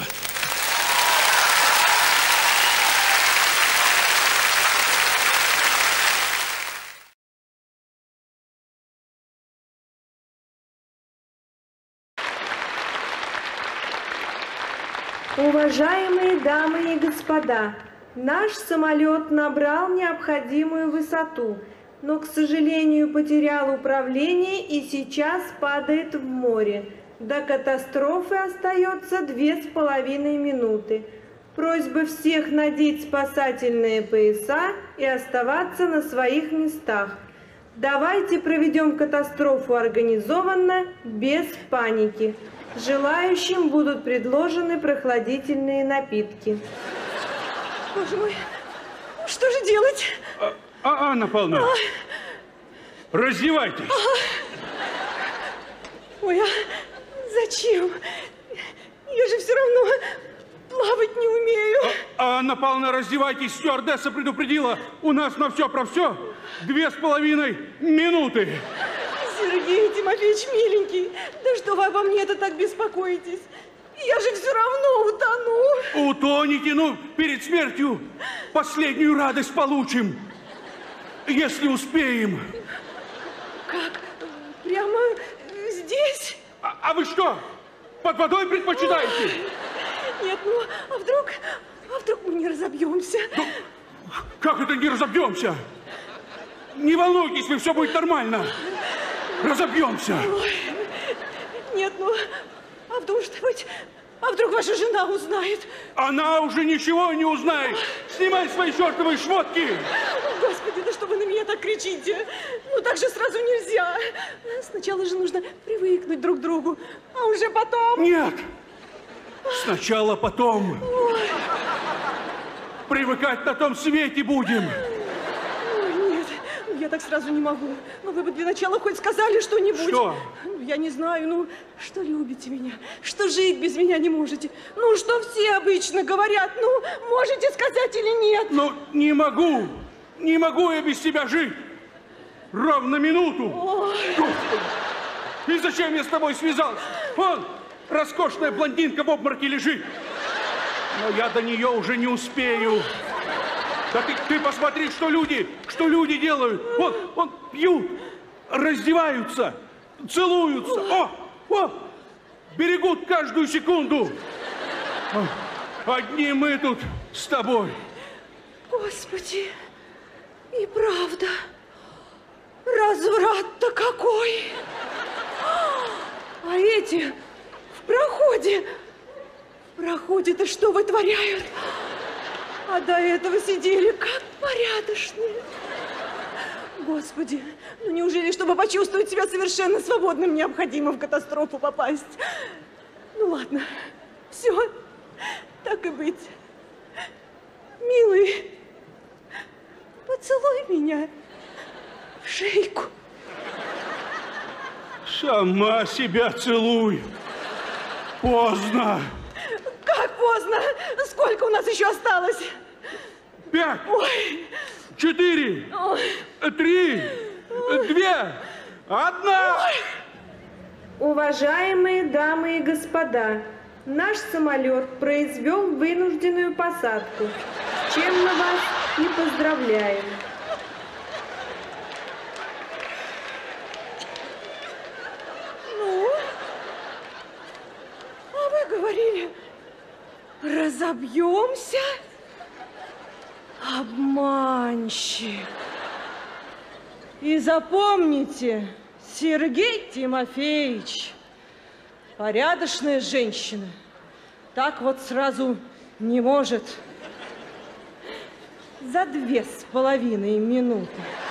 Уважаемые дамы и господа, наш самолет набрал необходимую высоту, но, к сожалению, потерял управление и сейчас падает в море. До катастрофы остается 2,5 минуты. Просьба всех надеть спасательные пояса и оставаться на своих местах. Давайте проведем катастрофу организованно, без паники. Желающим будут предложены прохладительные напитки. Боже мой, что же делать? Анна Павловна, раздевайтесь. Ой, а зачем? Я же все равно плавать не умею. Анна Павловна, раздевайтесь, стюардесса предупредила. У нас на все про все 2,5 минуты. Сергей Тимофеевич, миленький, да что вы обо мне это так беспокоитесь? Я же все равно утону. Утоните, ну, перед смертью последнюю радость получим, если успеем. Как? Прямо здесь? А вы что, под водой предпочитаете? Нет, ну, а вдруг мы не разобьемся? Ну, как это не разобьемся? Не волнуйтесь, вы, все будет нормально. Разобьемся. Ой, нет, ну, а вдруг ваша жена узнает? Она уже ничего не узнает. Снимай свои чертовые шмотки. Господи, да что вы на меня так кричите? Ну, так же сразу нельзя. Сначала же нужно привыкнуть друг к другу, а уже потом... Нет, сначала потом. Ой. Привыкать на том свете будем. Я так сразу не могу. Но вы бы для начала хоть сказали что-нибудь. Что? Я не знаю, ну, что любите меня, что жить без меня не можете. Ну, что все обычно говорят, ну, можете сказать или нет? Ну, не могу я без тебя жить. Ровно минуту. Ой. И зачем я с тобой связался? Вон, роскошная блондинка в обмороке лежит. Но я до нее уже не успею. Да ты посмотри, что люди делают. Вон, пьют, раздеваются, целуются. О, берегут каждую секунду. Одни мы тут с тобой. Господи, и правда, разврат-то какой. А эти в проходе-то что вытворяют? А до этого сидели как порядочные. Господи, ну неужели, чтобы почувствовать себя совершенно свободным, необходимо в катастрофу попасть? Ну ладно, все, так и быть. Милый, поцелуй меня в шейку. Сама себя целуй. Поздно. Как поздно? Сколько у нас еще осталось? 5, Ой. 4, Ой. 3, 2, 1. Уважаемые дамы и господа, наш самолет произвел вынужденную посадку, с чем мы вас и поздравляем. Ну, а вы говорили, разобьемся? Обманщик. И запомните, Сергей Тимофеевич, порядочная женщина так вот сразу не может. За 2,5 минуты.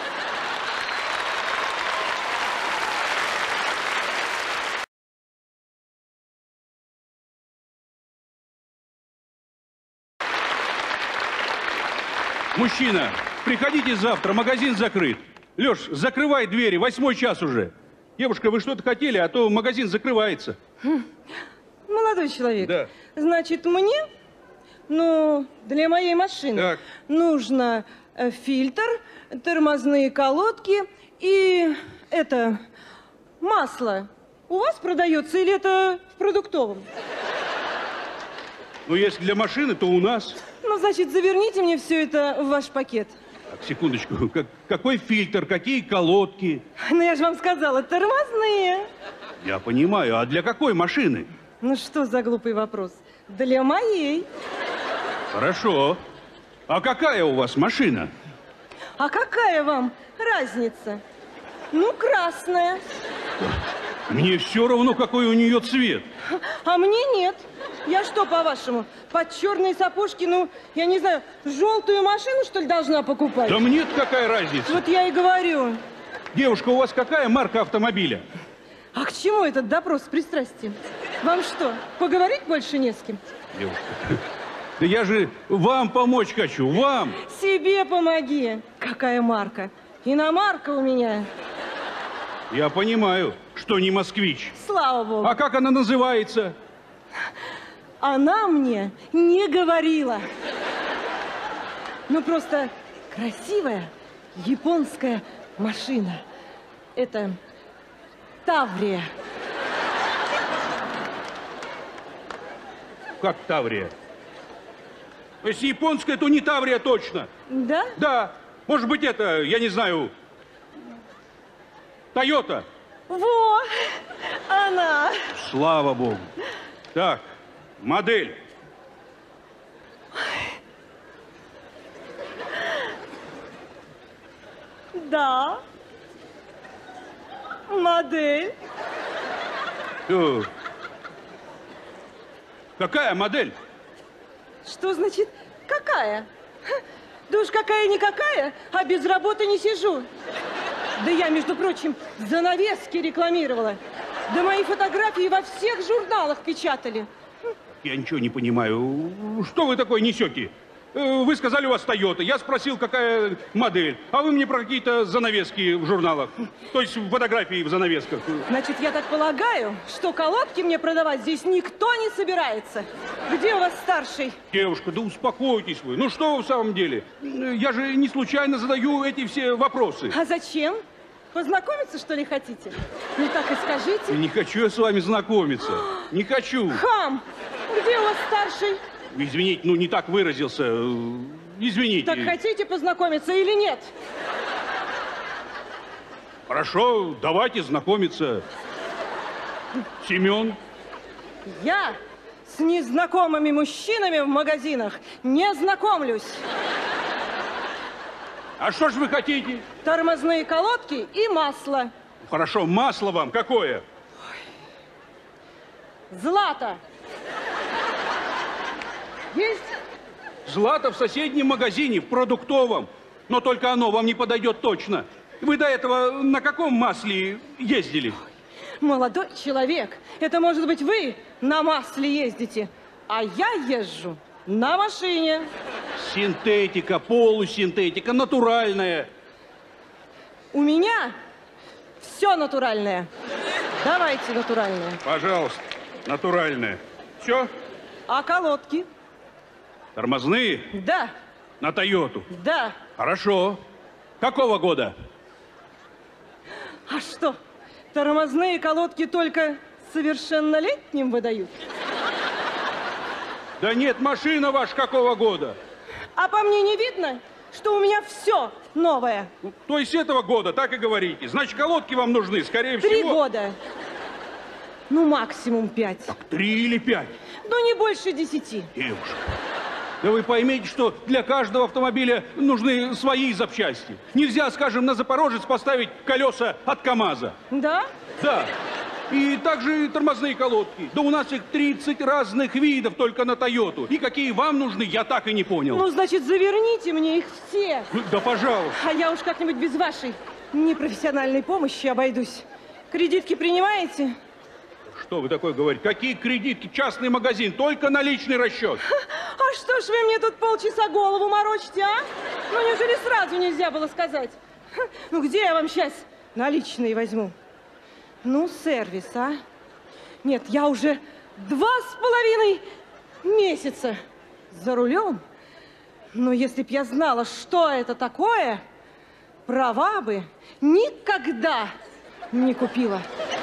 Мужчина, приходите завтра, магазин закрыт. Леш, закрывай двери, 8 час уже. Девушка, вы что-то хотели, а то магазин закрывается. Молодой человек, да. Значит, мне, для моей машины нужно фильтр, тормозные колодки и масло. У вас продается или это в продуктовом? Ну, если для машины, то у нас. Ну, значит, заверните мне все это в ваш пакет. Так, секундочку. Какой фильтр, какие колодки? Ну, я же вам сказала, тормозные. Я понимаю. А для какой машины? Ну, что за глупый вопрос? Для моей. Хорошо. А какая у вас машина? А какая вам разница? Ну, красная. Мне все равно, какой у нее цвет. А мне нет. Я что, по-вашему, под черные сапожки, я не знаю, желтую машину, что ли, должна покупать? Да мне-то какая разница? Вот я и говорю. Девушка, у вас какая марка автомобиля? А к чему этот допрос с пристрастием? Вам что, поговорить больше не с кем? Девушка, да я же вам помочь хочу, вам. Себе помоги. Какая марка? Иномарка у меня. Я понимаю, что не москвич. Слава богу. А как она называется? Она мне не говорила. Просто красивая японская машина. Это Таврия. Как Таврия? Если японская, то не Таврия точно. Да? Да. Может быть, я не знаю, Тойота. Во! Она. Слава богу. Так, модель. Да. Модель. Какая модель? Что значит какая? Да уж какая-никакая, а без работы не сижу. Да я, между прочим, занавески рекламировала. Да мои фотографии во всех журналах печатали. Я ничего не понимаю. Что вы такое несете? Вы сказали, у вас Тойота. Я спросил, какая модель. А вы мне про какие-то занавески в журналах. То есть фотографии в занавесках. Значит, я так полагаю, что колодки мне продавать здесь никто не собирается. Где у вас старший? Девушка, да успокойтесь вы. Ну что вы в самом деле? Я же не случайно задаю эти все вопросы. А зачем? Познакомиться, что ли, хотите? Ну так и скажите. Не хочу я с вами знакомиться. Не хочу. Хам! Где у вас старший? Извините, не так выразился. извините. Так хотите познакомиться или нет? Хорошо, давайте знакомиться. Семен. Я с незнакомыми мужчинами в магазинах не знакомлюсь. А что ж вы хотите? Тормозные колодки и масло. Хорошо, масло вам какое? Злато. Есть? Злато в соседнем магазине, в продуктовом. Но только оно вам не подойдет точно. Вы до этого на каком масле ездили? Молодой человек, это может быть вы на масле ездите, а я езжу на машине. Синтетика, полусинтетика, натуральная. У меня все натуральное. Давайте натуральное. Пожалуйста, натуральная. Все? А колодки? Тормозные? Да. На Тойоту? Да. Хорошо. Какого года? А что, тормозные колодки только совершеннолетним выдают? Да нет, машина ваша какого года? А по мне не видно, что у меня все новое? Ну, то есть этого года, так и говорите. Значит, колодки вам нужны, скорее 3 всего... года. Ну, максимум 5. Так 3 или 5? Ну, не больше 10. Девушка, да вы поймите, что для каждого автомобиля нужны свои запчасти. Нельзя, скажем, на Запорожец поставить колеса от КамАЗа. Да? Да. И также тормозные колодки. Да у нас их 30 разных видов только на Тойоту. И какие вам нужны, я так и не понял. Ну, значит, заверните мне их все. Да, пожалуйста. А я уж как-нибудь без вашей непрофессиональной помощи обойдусь. Кредитки принимаете? Что вы такое говорите? Какие кредитки? Частный магазин, только наличный расчет. А что ж вы мне тут полчаса голову морочите, а? Ну, неужели сразу нельзя было сказать? Ну, где я вам сейчас наличные возьму? Ну, сервис, а? Нет, я уже 2,5 месяца за рулем. Но если б я знала, что это такое, права бы никогда не купила.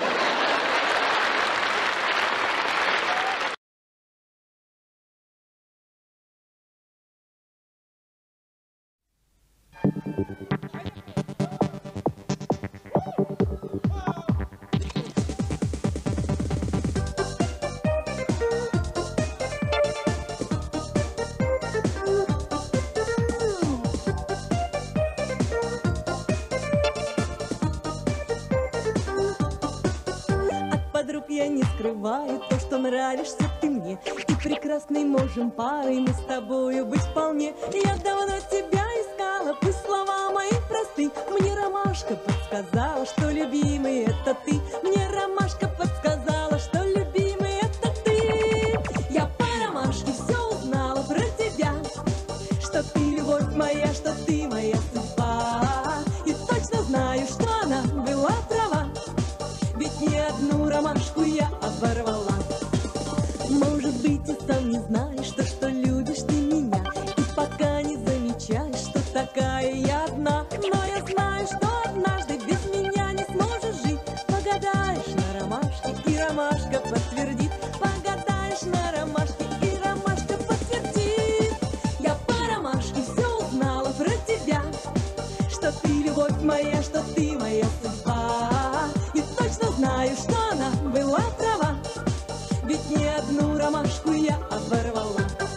Я не скрываю то, что нравишься ты мне, и прекрасной можем парой мы с тобою быть вполне. Я давно тебя искала, пусть слова мои просты. Мне ромашка подсказала, что любимый это ты. Мне ромашка подсказала, что любимый это ты. Я по ромашке все узнала про тебя, что ты любовь моя, что ты моя судьба. И точно знаю, что она была права, ведь не одну ромашку я оборвала. Может быть, и сам не знаешь, что любишь ты меня, и пока не замечаешь, что такая я одна. Но я знаю, что однажды без меня не сможешь жить. Погадаешь на ромашке, и ромашка подтвердит. Погадаешь на ромашке, и ромашка подтвердит. Я по ромашке все узнала про тебя, что ты любовь моя, что ты моя судьба. И точно знаю, что она была права, ведь не одну ромашку я оборвала.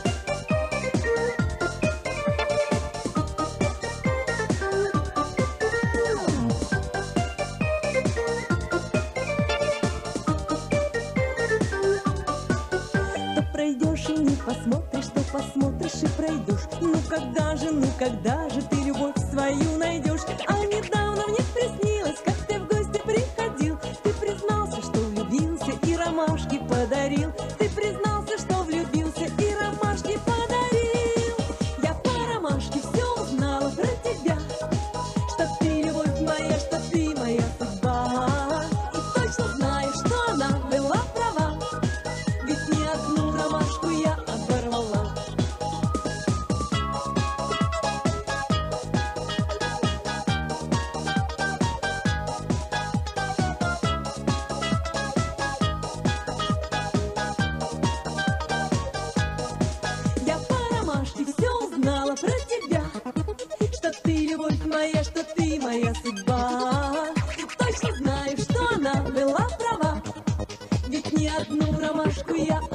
То пройдешь и не посмотришь, то посмотришь и пройдешь. Ну когда же ты любовь свою найдешь? А недавно мне приснилось, как ты в гости приходил. Ты признался, что влюбился и ромашки подарил. Ты признался, что влюбился и ромашки подарил. Я по ромашке все узнала про тебя, что ты любовь моя, что ты моя судьба. И точно знаю, что она была права, ведь не одну ромашку я оборвала. моя судьба. Точно знаю, что она была права, ведь ни одну ромашку я